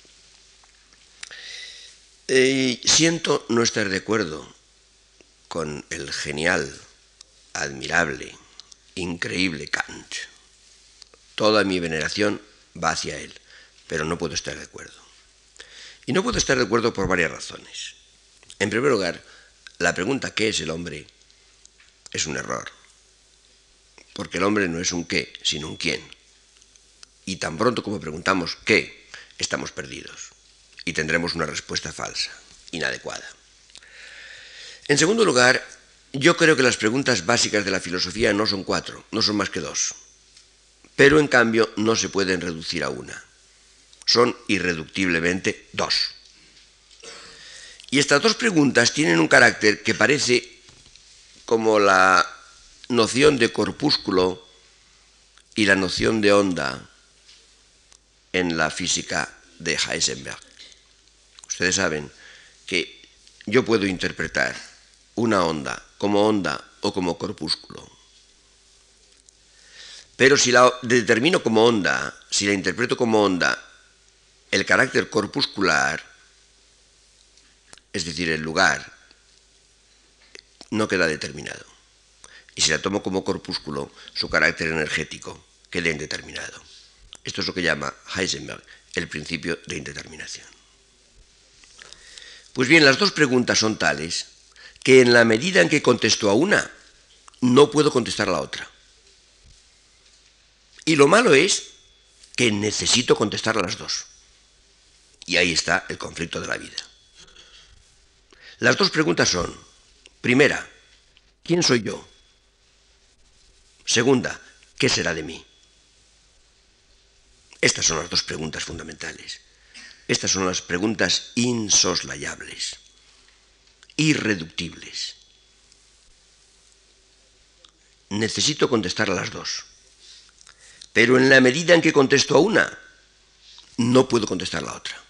Siento no estar de acuerdo con el genial, admirable, increíble Kant. Toda mi veneración va hacia él, pero no puedo estar de acuerdo. Y no puedo estar de acuerdo por varias razones. En primer lugar, la pregunta ¿qué es el hombre? Es un error, porque el hombre no es un qué, sino un quién. y tan pronto como preguntamos ¿qué?, estamos perdidos y tendremos una respuesta falsa, inadecuada. En segundo lugar, yo creo que las preguntas básicas de la filosofía no son 4, no son más que 2, pero en cambio no se pueden reducir a una. Son irreductiblemente 2. Y estas 2 preguntas tienen un carácter que parece como la noción de corpúsculo y la noción de onda en la física de Heisenberg. Ustedes saben que yo puedo interpretar una onda o como corpúsculo. Pero si la determino como onda, si la interpreto como onda, el carácter corpuscular, es decir, el lugar, no queda determinado. Y si la tomo como corpúsculo, su carácter energético queda indeterminado. Esto es lo que llama Heisenberg el principio de indeterminación. Pues bien, las 2 preguntas son tales que en la medida en que contesto a una, no puedo contestar a la otra. Y lo malo es que necesito contestar a las 2. Y ahí está el conflicto de la vida. Las 2 preguntas son, primera, ¿quién soy yo? Segunda, ¿qué será de mí? Estas son las 2 preguntas fundamentales. Estas son las preguntas insoslayables, irreductibles. Necesito contestar a las 2. Pero en la medida en que contesto a una, no puedo contestar a la otra.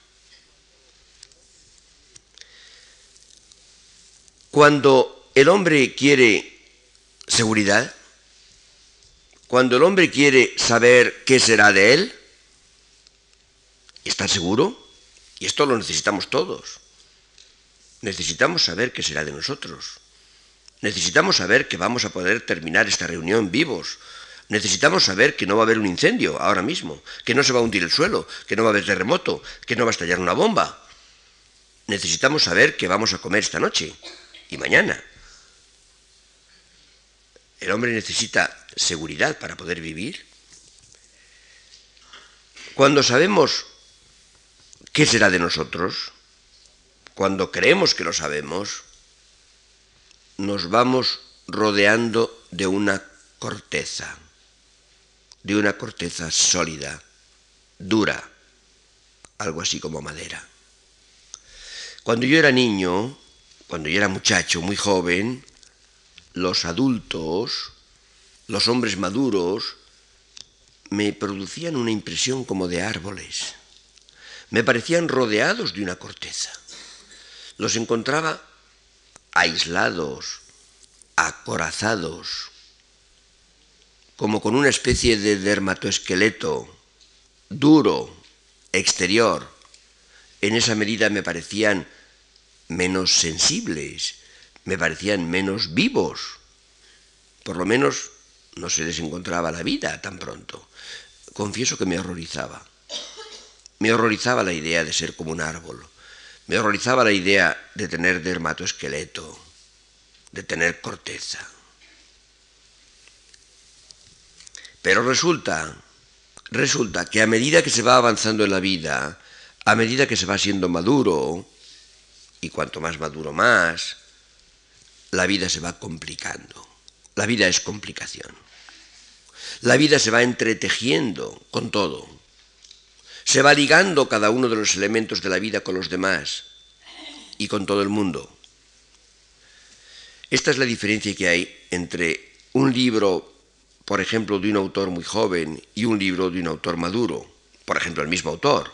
Cuando el hombre quiere seguridad, cuando el hombre quiere saber qué será de él, ¿está seguro? Y esto lo necesitamos todos. Necesitamos saber qué será de nosotros. Necesitamos saber que vamos a poder terminar esta reunión vivos. Necesitamos saber que no va a haber un incendio ahora mismo, que no se va a hundir el suelo, que no va a haber terremoto, que no va a estallar una bomba. Necesitamos saber qué vamos a comer esta noche y mañana. El hombre necesita seguridad para poder vivir. Cuando sabemos qué será de nosotros, cuando creemos que lo sabemos, nos vamos rodeando de una corteza sólida, dura, algo así como madera. Cuando yo era niño, cuando yo era muchacho, muy joven, los adultos, los hombres maduros, me producían una impresión como de árboles. Me parecían rodeados de una corteza. Los encontraba aislados, acorazados, como con una especie de dermatoesqueleto duro, exterior. En esa medida me parecían menos sensibles, me parecían menos vivos. Por lo menos no se les encontraba la vida tan pronto. Confieso que me horrorizaba. Me horrorizaba la idea de ser como un árbol. Me horrorizaba la idea de tener dermatoesqueleto, de tener corteza. Pero resulta que a medida que se va avanzando en la vida, a medida que se va siendo maduro, y cuanto más maduro más, la vida se va complicando. La vida es complicación. La vida se va entretejiendo con todo. Se va ligando cada uno de los elementos de la vida con los demás y con todo el mundo. Esta es la diferencia que hay entre un libro, por ejemplo, de un autor muy joven y un libro de un autor maduro. Por ejemplo, el mismo autor.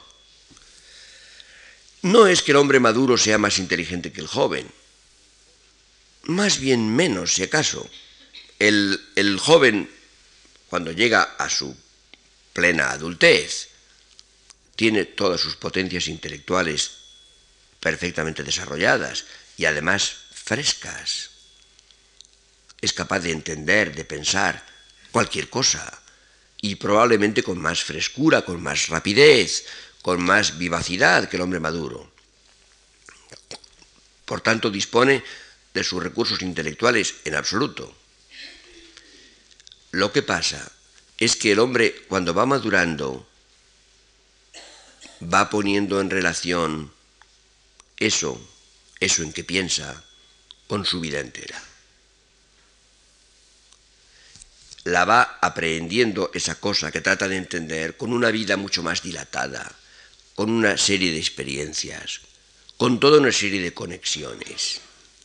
No es que el hombre maduro sea más inteligente que el joven. Más bien menos, si acaso. El joven, cuando llega a su plena adultez, tiene todas sus potencias intelectuales perfectamente desarrolladas y además frescas. Es capaz de entender, de pensar cualquier cosa y probablemente con más frescura, con más rapidez, con más vivacidad que el hombre maduro. Por tanto, dispone de sus recursos intelectuales en absoluto. Lo que pasa es que el hombre, cuando va madurando, va poniendo en relación eso en que piensa, con su vida entera. La va aprehendiendo esa cosa que trata de entender con una vida mucho más dilatada, con una serie de experiencias, con toda una serie de conexiones.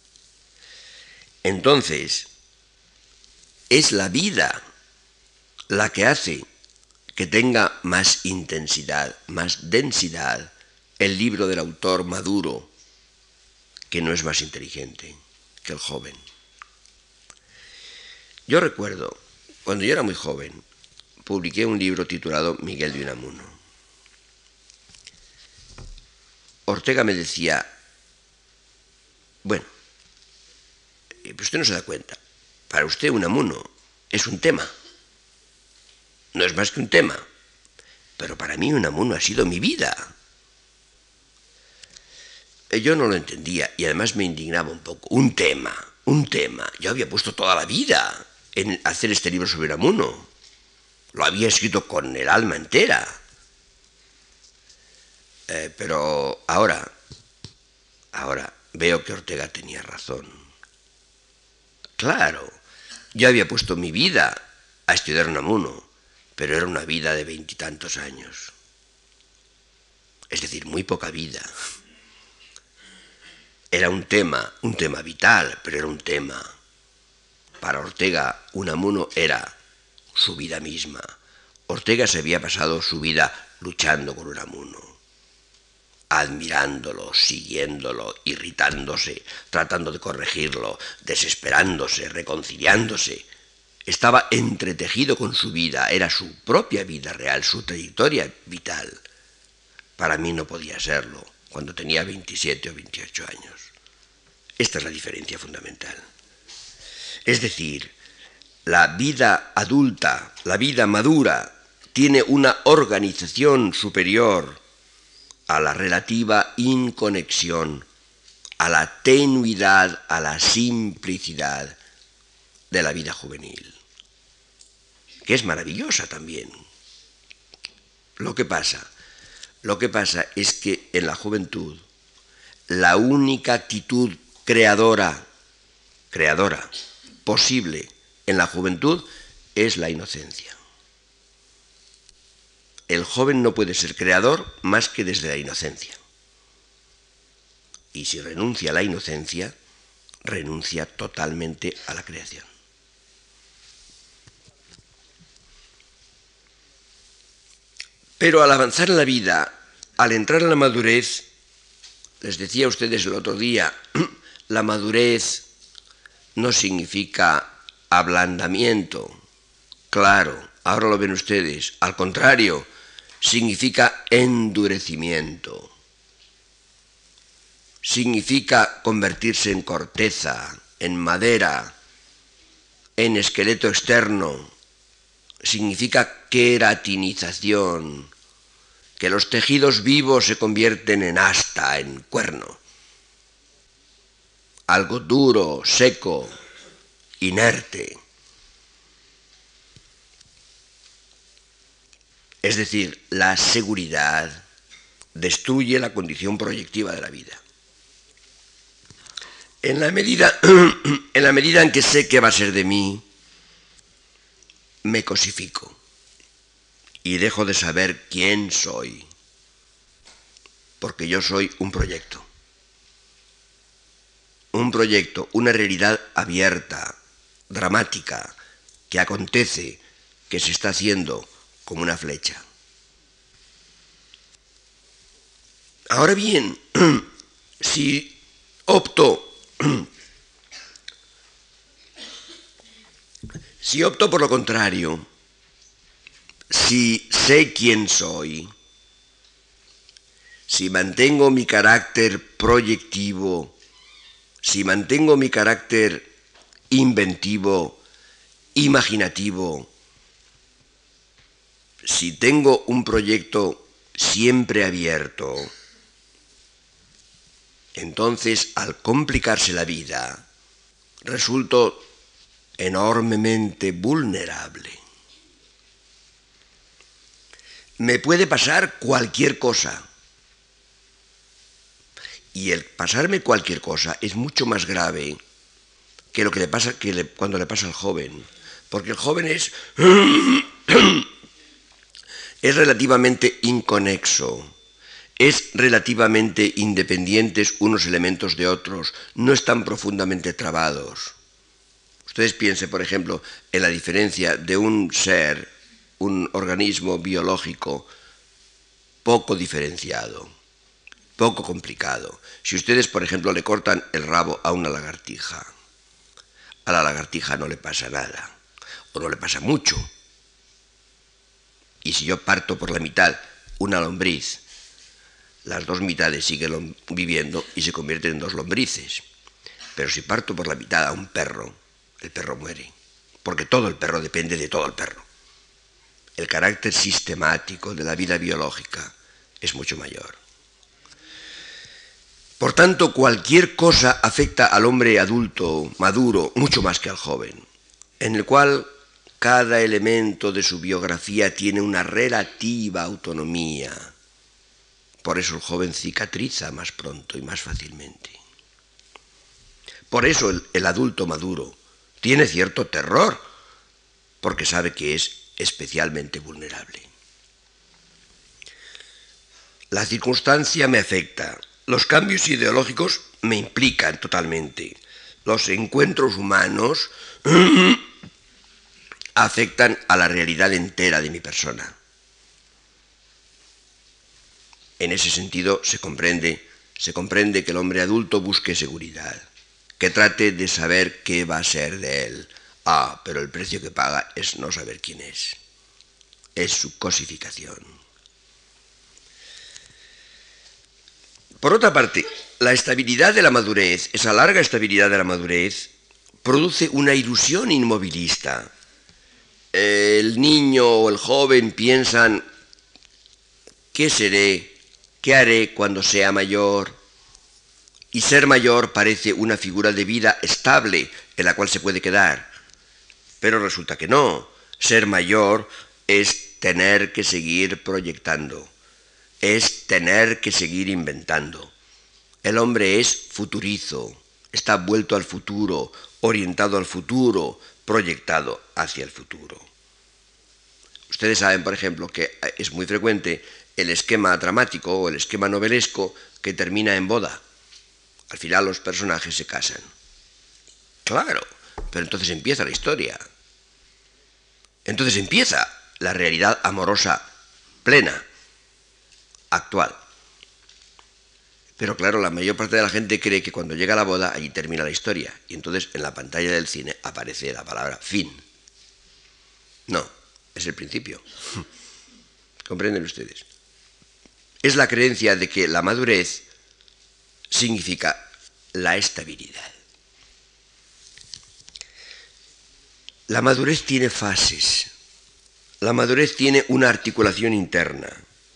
Entonces, es la vida la que hace que tenga más intensidad, más densidad, el libro del autor maduro, que no es más inteligente que el joven. Yo recuerdo, cuando yo era muy joven, publiqué un libro titulado Miguel de Unamuno. Ortega me decía, bueno, pero usted no se da cuenta, para usted Unamuno es un tema, no es más que un tema, pero para mí Unamuno ha sido mi vida. Yo no lo entendía y además me indignaba un poco. Un tema. Yo había puesto toda la vida en hacer este libro sobre Unamuno. Lo había escrito con el alma entera. Pero ahora veo que Ortega tenía razón. Claro, yo había puesto mi vida a estudiar Unamuno, pero era una vida de 20 y tantos años. Es decir, muy poca vida. Era un tema vital, pero era un tema. Para Ortega, Unamuno era su vida misma. Ortega se había pasado su vida luchando con Unamuno, admirándolo, siguiéndolo, irritándose, tratando de corregirlo, desesperándose, reconciliándose. Estaba entretejido con su vida, era su propia vida real, su trayectoria vital. Para mí no podía serlo cuando tenía 27 o 28 años. Esta es la diferencia fundamental. Es decir, la vida adulta, la vida madura, tiene una organización superior a la relativa inconexión, a la tenuidad, a la simplicidad de la vida juvenil, que es maravillosa también. Lo que pasa es que en la juventud la única actitud creadora posible en la juventud es la inocencia. El joven no puede ser creador más que desde la inocencia. Y si renuncia a la inocencia, renuncia totalmente a la creación. Pero al avanzar en la vida, al entrar en la madurez, les decía a ustedes el otro día, la madurez no significa ablandamiento. Claro, ahora lo ven ustedes. Al contrario, significa endurecimiento. Significa convertirse en corteza, en madera, en esqueleto externo. Significa queratinización, que los tejidos vivos se convierten en asta, en cuerno. Algo duro, seco, inerte. Es decir, la seguridad destruye la condición proyectiva de la vida. En la medida en que sé qué va a ser de mí, me cosifico y dejo de saber quién soy, porque yo soy un proyecto, una realidad abierta, dramática, que acontece, que se está haciendo como una flecha. Ahora bien, si opto por lo contrario, si sé quién soy, si mantengo mi carácter proyectivo, si mantengo mi carácter inventivo, imaginativo, si tengo un proyecto siempre abierto, entonces al complicarse la vida, resulto enormemente vulnerable. Me puede pasar cualquier cosa. Y el pasarme cualquier cosa es mucho más grave que lo que le pasa cuando le pasa al joven. Porque el joven es relativamente inconexo, es relativamente independientes unos elementos de otros, no están profundamente trabados. Ustedes piensen, por ejemplo, en la diferencia de un ser, un organismo biológico poco diferenciado, poco complicado. Si ustedes, por ejemplo, le cortan el rabo a una lagartija, a la lagartija no le pasa nada, o no le pasa mucho. Y si yo parto por la mitad una lombriz, las dos mitades siguen viviendo y se convierten en dos lombrices. Pero si parto por la mitad a un perro, el perro muere, porque todo el perro depende de todo el perro. El carácter sistemático de la vida biológica es mucho mayor. Por tanto, cualquier cosa afecta al hombre adulto, maduro, mucho más que al joven, en el cual cada elemento de su biografía tiene una relativa autonomía. Por eso el joven cicatriza más pronto y más fácilmente. Por eso el adulto maduro tiene cierto terror, porque sabe que es especialmente vulnerable. La circunstancia me afecta, los cambios ideológicos me implican totalmente, los encuentros humanos afectan a la realidad entera de mi persona. En ese sentido se comprende que el hombre adulto busque seguridad, que trate de saber qué va a ser de él. Pero el precio que paga es no saber quién es su cosificación. Por otra parte, la estabilidad de la madurez, esa larga estabilidad de la madurez, produce una ilusión inmovilista. El niño o el joven piensan, ¿qué seré? ¿Qué haré cuando sea mayor? Y ser mayor parece una figura de vida estable en la cual se puede quedar. Pero resulta que no. Ser mayor es tener que seguir proyectando, es tener que seguir inventando. El hombre es futurizo, está vuelto al futuro, orientado al futuro, proyectado hacia el futuro. Ustedes saben, por ejemplo, que es muy frecuente el esquema dramático o el esquema novelesco que termina en boda. Al final los personajes se casan. Claro, pero entonces empieza la historia. Entonces empieza la realidad amorosa plena, actual. Pero claro, la mayor parte de la gente cree que cuando llega la boda, allí termina la historia. Y entonces en la pantalla del cine aparece la palabra fin. No, es el principio. ¿Comprenden ustedes? Es la creencia de que la madurez significa la estabilidad. La madurez tiene fases. La madurez tiene una articulación interna.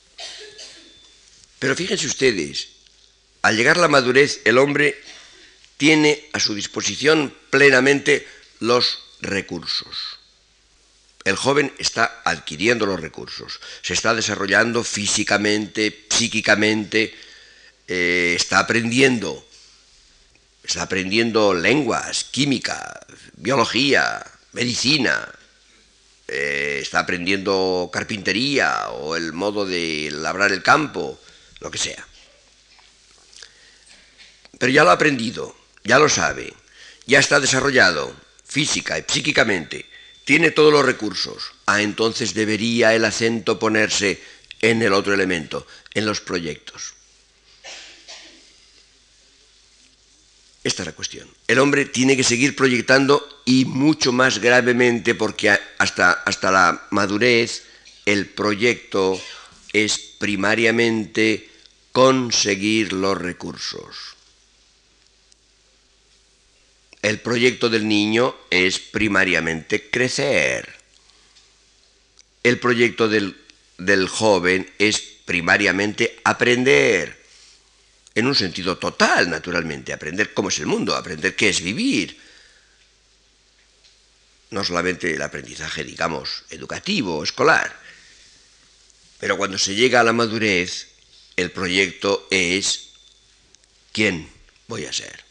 Pero fíjense ustedes, al llegar la madurez, el hombre tiene a su disposición plenamente los recursos. El joven está adquiriendo los recursos, se está desarrollando físicamente, psíquicamente, está aprendiendo lenguas, química, biología, medicina, está aprendiendo carpintería o el modo de labrar el campo, lo que sea. Pero ya lo ha aprendido, ya lo sabe, ya está desarrollado física y psíquicamente, tiene todos los recursos. Entonces debería el acento ponerse en el otro elemento, en los proyectos. Esta es la cuestión. El hombre tiene que seguir proyectando y mucho más gravemente porque hasta la madurez el proyecto es primariamente conseguir los recursos. El proyecto del niño es primariamente crecer. El proyecto del joven es primariamente aprender. En un sentido total, naturalmente, aprender cómo es el mundo, aprender qué es vivir. No solamente el aprendizaje, digamos, educativo, escolar. Pero cuando se llega a la madurez, el proyecto es ¿Quién voy a ser?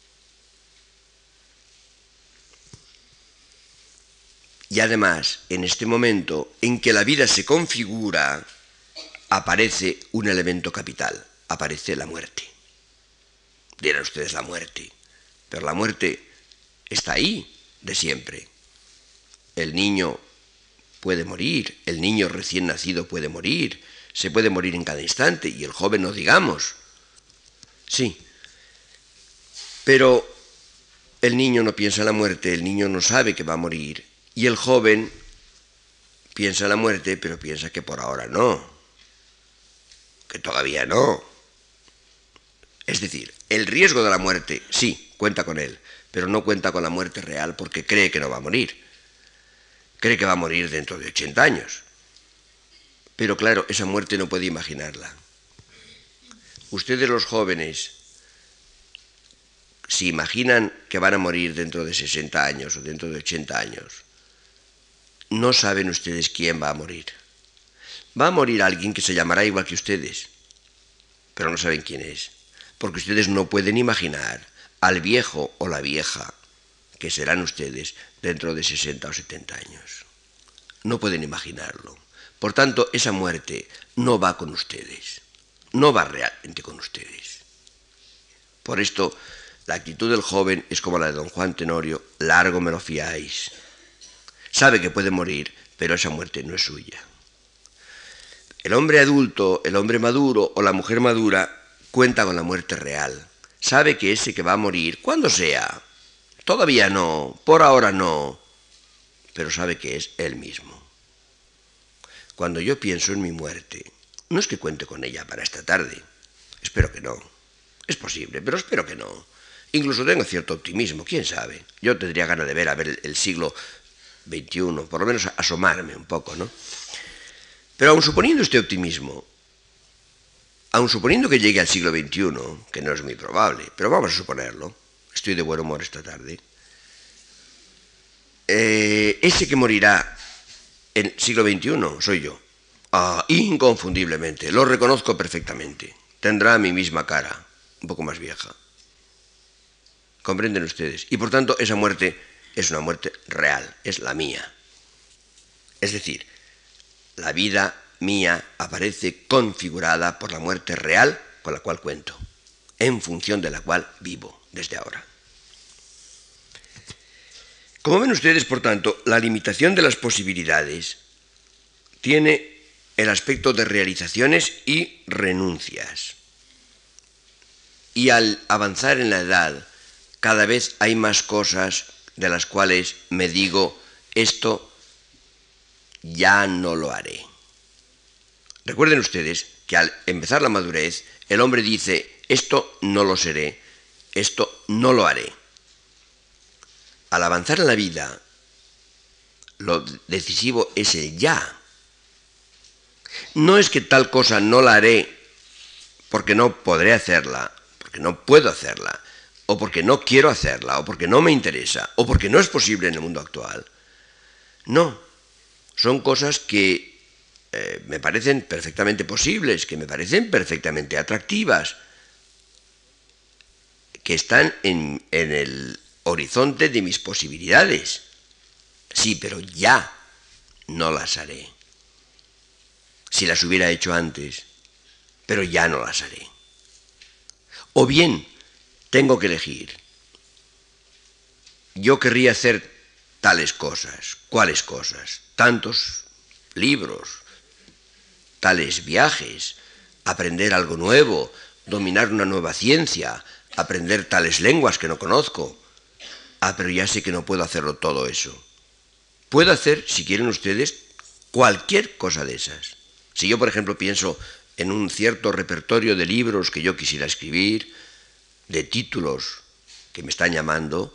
Y además, en este momento en que la vida se configura, aparece un elemento capital, aparece la muerte. Dirán ustedes la muerte, pero la muerte está ahí de siempre. El niño puede morir, el niño recién nacido puede morir, se puede morir en cada instante, y el joven no digamos. Sí, pero el niño no piensa en la muerte, el niño no sabe que va a morir, y el joven piensa en la muerte, pero piensa que por ahora no, que todavía no. Es decir, el riesgo de la muerte, sí, cuenta con él, pero no cuenta con la muerte real porque cree que no va a morir. Cree que va a morir dentro de 80 años. Pero claro, esa muerte no puede imaginarla. Ustedes los jóvenes, si imaginan que van a morir dentro de 60 años o dentro de 80 años, no saben ustedes quién va a morir. Va a morir alguien que se llamará igual que ustedes, pero no saben quién es, porque ustedes no pueden imaginar al viejo o la vieja que serán ustedes dentro de 60 o 70 años. No pueden imaginarlo. Por tanto, esa muerte no va con ustedes, no va realmente con ustedes. Por esto, la actitud del joven es como la de don Juan Tenorio: largo me lo fiáis. Sabe que puede morir, pero esa muerte no es suya. El hombre adulto, el hombre maduro o la mujer madura cuenta con la muerte real. Sabe que ese que va a morir, cuando sea, todavía no, por ahora no, pero sabe que es él mismo. Cuando yo pienso en mi muerte, no es que cuente con ella para esta tarde. Espero que no. Es posible, pero espero que no. Incluso tengo cierto optimismo, quién sabe. Yo tendría ganas de ver el siglo XXI, por lo menos asomarme un poco, ¿no? Pero aun suponiendo este optimismo, aun suponiendo que llegue al siglo XXI, que no es muy probable, pero vamos a suponerlo, estoy de buen humor esta tarde, ese que morirá en el siglo XXI soy yo. Inconfundiblemente, lo reconozco perfectamente. Tendrá mi misma cara, un poco más vieja. ¿Comprenden ustedes? Y por tanto, esa muerte es una muerte real, es la mía. Es decir, la vida mía aparece configurada por la muerte real con la cual cuento, en función de la cual vivo desde ahora. Como ven ustedes, por tanto, la limitación de las posibilidades tiene el aspecto de realizaciones y renuncias. Y al avanzar en la edad, cada vez hay más cosas de las cuales me digo, esto ya no lo haré. Recuerden ustedes que al empezar la madurez, el hombre dice, esto no lo seré, esto no lo haré. Al avanzar en la vida, lo decisivo es el ya. No es que tal cosa no la haré porque no podré hacerla, porque no puedo hacerla, o porque no quiero hacerla, o porque no me interesa, o porque no es posible en el mundo actual. No, son cosas que me parecen perfectamente posibles, que me parecen perfectamente atractivas, que están en el horizonte de mis posibilidades. Sí, pero ya no las haré. Si las hubiera hecho antes, pero ya no las haré. O bien, tengo que elegir. Yo querría hacer tales cosas. ¿Cuáles cosas? Tantos libros, tales viajes, aprender algo nuevo, dominar una nueva ciencia, aprender tales lenguas que no conozco. Pero ya sé que no puedo hacerlo todo eso. Puedo hacer, si quieren ustedes, cualquier cosa de esas. Si yo, por ejemplo, pienso en un cierto repertorio de libros que yo quisiera escribir, de títulos que me están llamando,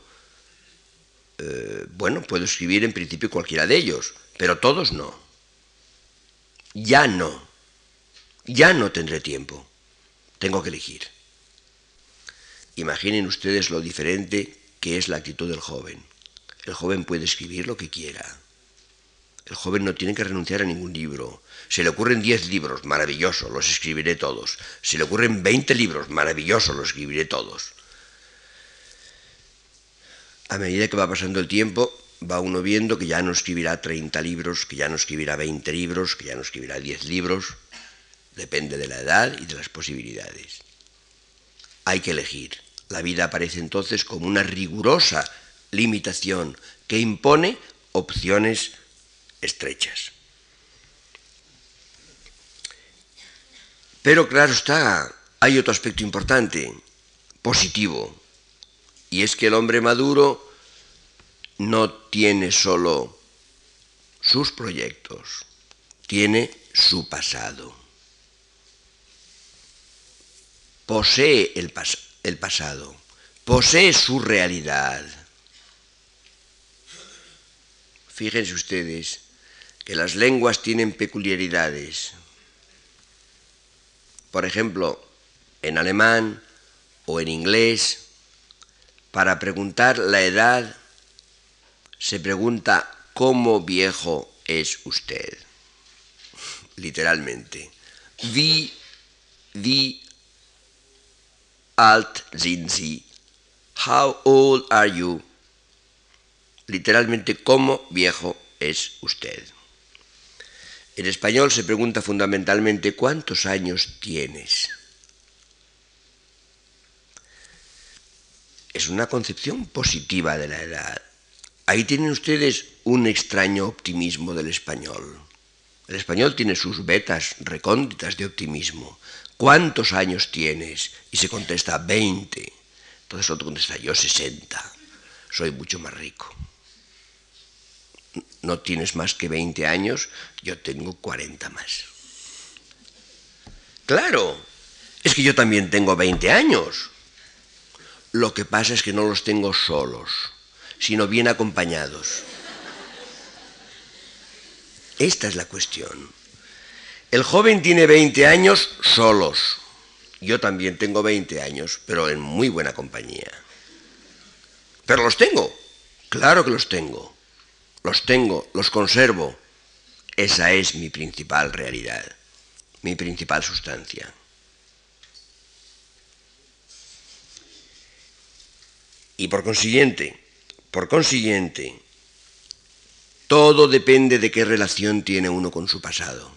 bueno, puedo escribir en principio cualquiera de ellos, pero todos no. Ya no. Ya no tendré tiempo. Tengo que elegir. Imaginen ustedes lo diferente que es la actitud del joven. El joven puede escribir lo que quiera. El joven no tiene que renunciar a ningún libro. Se le ocurren 10 libros, maravilloso, los escribiré todos. Se le ocurren 20 libros, maravilloso, los escribiré todos. A medida que va pasando el tiempo, va uno viendo que ya no escribirá 30 libros, que ya no escribirá 20 libros, que ya no escribirá 10 libros. Depende de la edad y de las posibilidades. Hay que elegir. La vida aparece entonces como una rigurosa limitación que impone opciones estrechas. Pero claro está, hay otro aspecto importante, positivo, y es que el hombre maduro no tiene solo sus proyectos, tiene su pasado. Posee el pasado, posee su realidad. Fíjense ustedes que las lenguas tienen peculiaridades. Por ejemplo, en alemán o en inglés, para preguntar la edad, se pregunta ¿cómo viejo es usted? Literalmente. Wie alt sind Sie? How old are you? Literalmente, ¿cómo viejo es usted? En español se pregunta fundamentalmente ¿cuántos años tienes? Es una concepción positiva de la edad. Ahí tienen ustedes un extraño optimismo del español. El español tiene sus vetas recónditas de optimismo. ¿Cuántos años tienes? Y se contesta 20. Entonces otro contesta yo 60. Soy mucho más rico. No tienes más que 20 años, yo tengo 40 más. Claro, es que yo también tengo 20 años. Lo que pasa es que no los tengo solos, sino bien acompañados. Esta es la cuestión. El joven tiene 20 años solos. Yo también tengo 20 años, pero en muy buena compañía. Pero los tengo. Claro que los tengo. Los tengo, los conservo. Esa es mi principal realidad, mi principal sustancia. Y por consiguiente, todo depende de qué relación tiene uno con su pasado.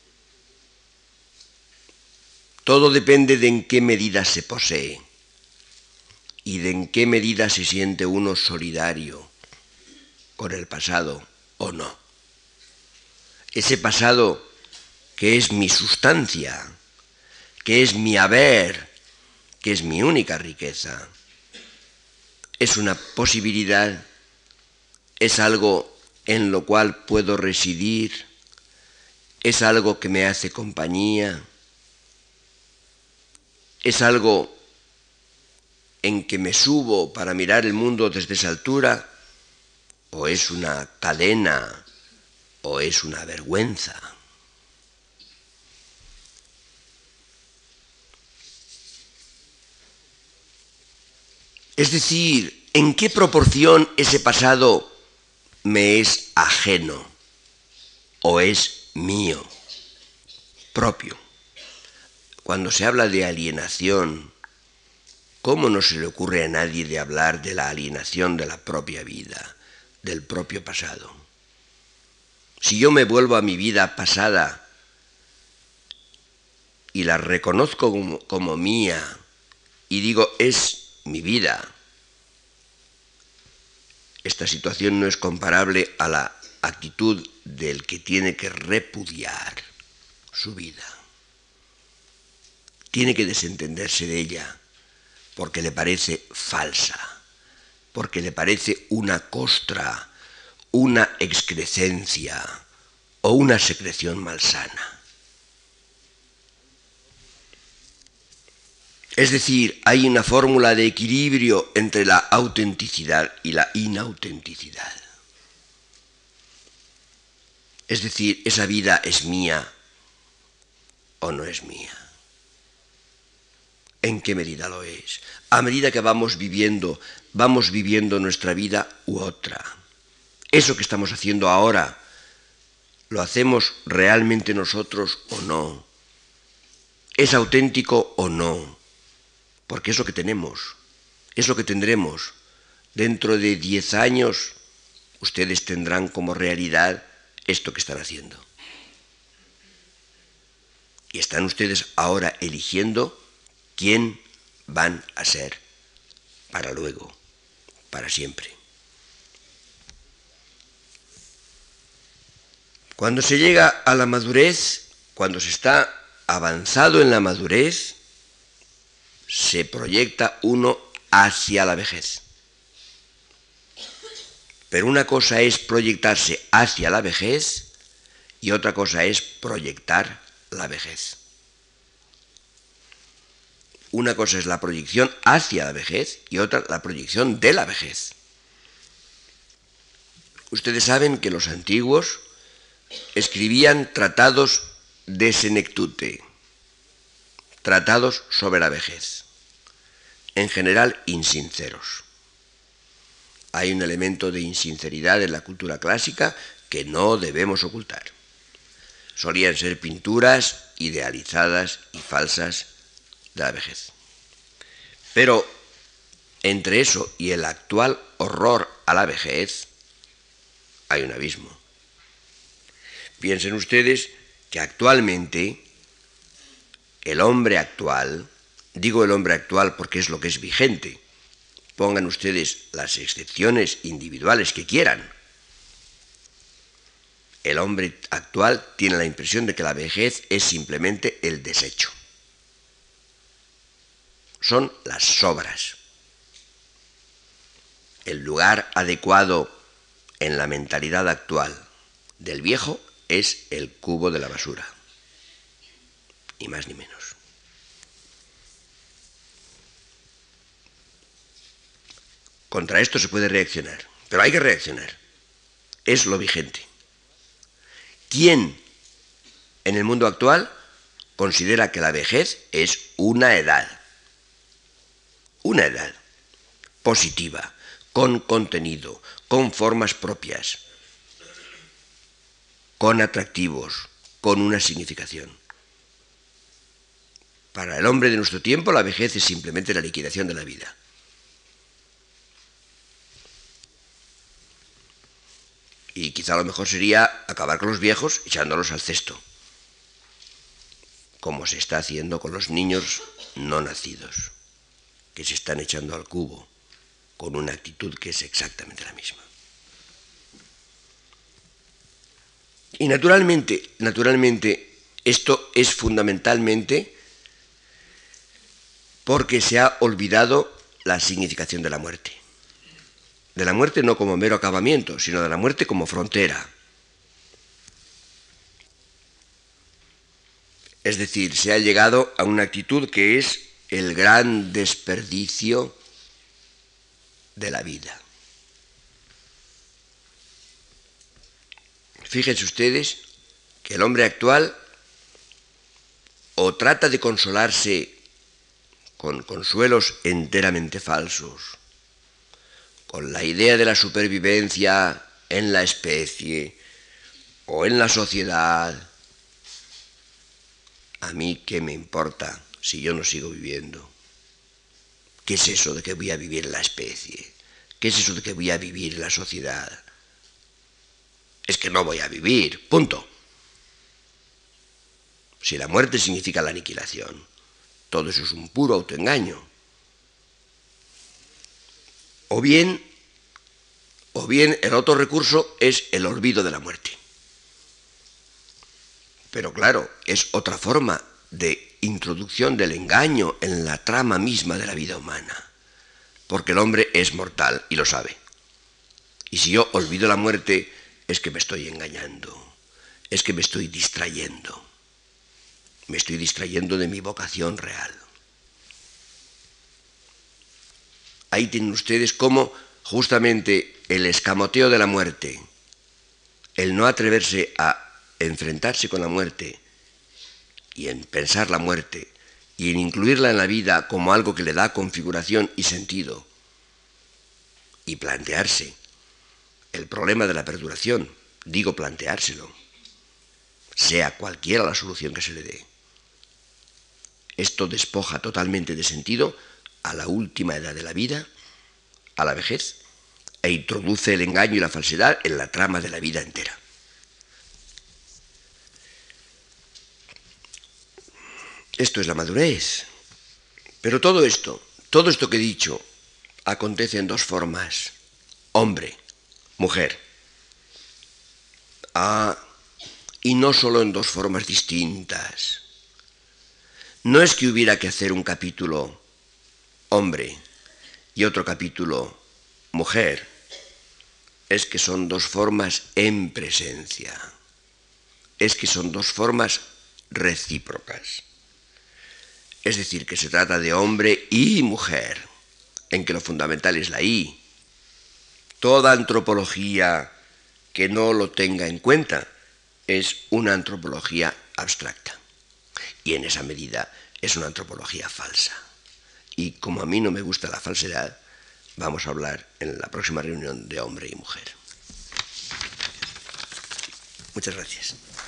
Todo depende de en qué medida se posee y de en qué medida se siente uno solidario con el pasado o no. Ese pasado que es mi sustancia, que es mi haber, que es mi única riqueza, es una posibilidad, es algo en lo cual puedo residir, es algo que me hace compañía, es algo en que me subo para mirar el mundo desde esa altura, o es una cadena, o es una vergüenza. Es decir, ¿en qué proporción ese pasado me es ajeno o es mío, propio? Cuando se habla de alienación, ¿cómo no se le ocurre a nadie de hablar de la alienación de la propia vida, del propio pasado? Si yo me vuelvo a mi vida pasada y la reconozco como mía y digo, es mi vida, esta situación no es comparable a la actitud del que tiene que repudiar su vida. Tiene que desentenderse de ella porque le parece falsa, porque le parece una costra, una excrescencia o una secreción malsana. Es decir, hay una fórmula de equilibrio entre la autenticidad y la inautenticidad. Es decir, ¿esa vida es mía o no es mía? ¿En qué medida lo es? A medida que vamos viviendo nuestra vida u otra. Eso que estamos haciendo ahora ¿Lo hacemos realmente nosotros o no? ¿Es auténtico o no? Porque es lo que tenemos, es lo que tendremos. Dentro de 10 años ustedes tendrán como realidad esto que están haciendo. Y están ustedes ahora eligiendo quién van a ser para luego, para siempre. Cuando se llega a la madurez, cuando se está avanzado en la madurez, se proyecta uno hacia la vejez. Pero una cosa es proyectarse hacia la vejez y otra cosa es proyectar la vejez. Una cosa es la proyección hacia la vejez y otra la proyección de la vejez. Ustedes saben que los antiguos escribían tratados de senectute, tratados sobre la vejez, en general insinceros. Hay un elemento de insinceridad en la cultura clásica que no debemos ocultar. Solían ser pinturas idealizadas y falsas de la vejez. Pero entre eso y el actual horror a la vejez hay un abismo. Piensen ustedes que actualmente el hombre actual, digo el hombre actual porque es lo que es vigente, pongan ustedes las excepciones individuales que quieran, el hombre actual tiene la impresión de que la vejez es simplemente el desecho. Son las sobras. El lugar adecuado en la mentalidad actual del viejo es el cubo de la basura, ni más ni menos. Contra esto se puede reaccionar, pero hay que reaccionar. Es lo vigente. ¿Quién en el mundo actual considera que la vejez es una edad positiva, con contenido, con formas propias, con atractivos, con una significación? Para el hombre de nuestro tiempo, la vejez es simplemente la liquidación de la vida. Y quizá lo mejor sería acabar con los viejos echándolos al cesto, como se está haciendo con los niños no nacidos, que se están echando al cubo, con una actitud que es exactamente la misma. Y naturalmente, esto es fundamentalmente porque se ha olvidado la significación de la muerte. De la muerte no como mero acabamiento, sino de la muerte como frontera. Es decir, se ha llegado a una actitud que es el gran desperdicio de la vida. Fíjense ustedes que el hombre actual o trata de consolarse con consuelos enteramente falsos, con la idea de la supervivencia en la especie o en la sociedad. ¿A mí qué me importa si yo no sigo viviendo? ¿Qué es eso de que voy a vivir en la especie? ¿Qué es eso de que voy a vivir en la sociedad? Es que no voy a vivir, punto. Si la muerte significa la aniquilación, todo eso es un puro autoengaño. O bien el otro recurso es el olvido de la muerte. Pero claro, es otra forma de introducción del engaño en la trama misma de la vida humana, porque el hombre es mortal y lo sabe. Y si yo olvido la muerte, es que me estoy engañando, es que me estoy distrayendo de mi vocación real. Ahí tienen ustedes cómo justamente el escamoteo de la muerte, el no atreverse a enfrentarse con la muerte y en pensar la muerte y en incluirla en la vida como algo que le da configuración y sentido y plantearse el problema de la perduración, digo planteárselo, sea cualquiera la solución que se le dé. Esto despoja totalmente de sentido a la última edad de la vida, a la vejez, e introduce el engaño y la falsedad en la trama de la vida entera. Esto es la madurez. Pero todo esto que he dicho, acontece en dos formas: hombre, mujer. Y no solo en dos formas distintas. No es que hubiera que hacer un capítulo hombre y otro capítulo mujer. Es que son dos formas en presencia. Es que son dos formas recíprocas. Es decir, que se trata de hombre y mujer, en que lo fundamental es la I. Toda antropología que no lo tenga en cuenta es una antropología abstracta. Y en esa medida es una antropología falsa. Y como a mí no me gusta la falsedad, vamos a hablar en la próxima reunión de hombre y mujer. Muchas gracias.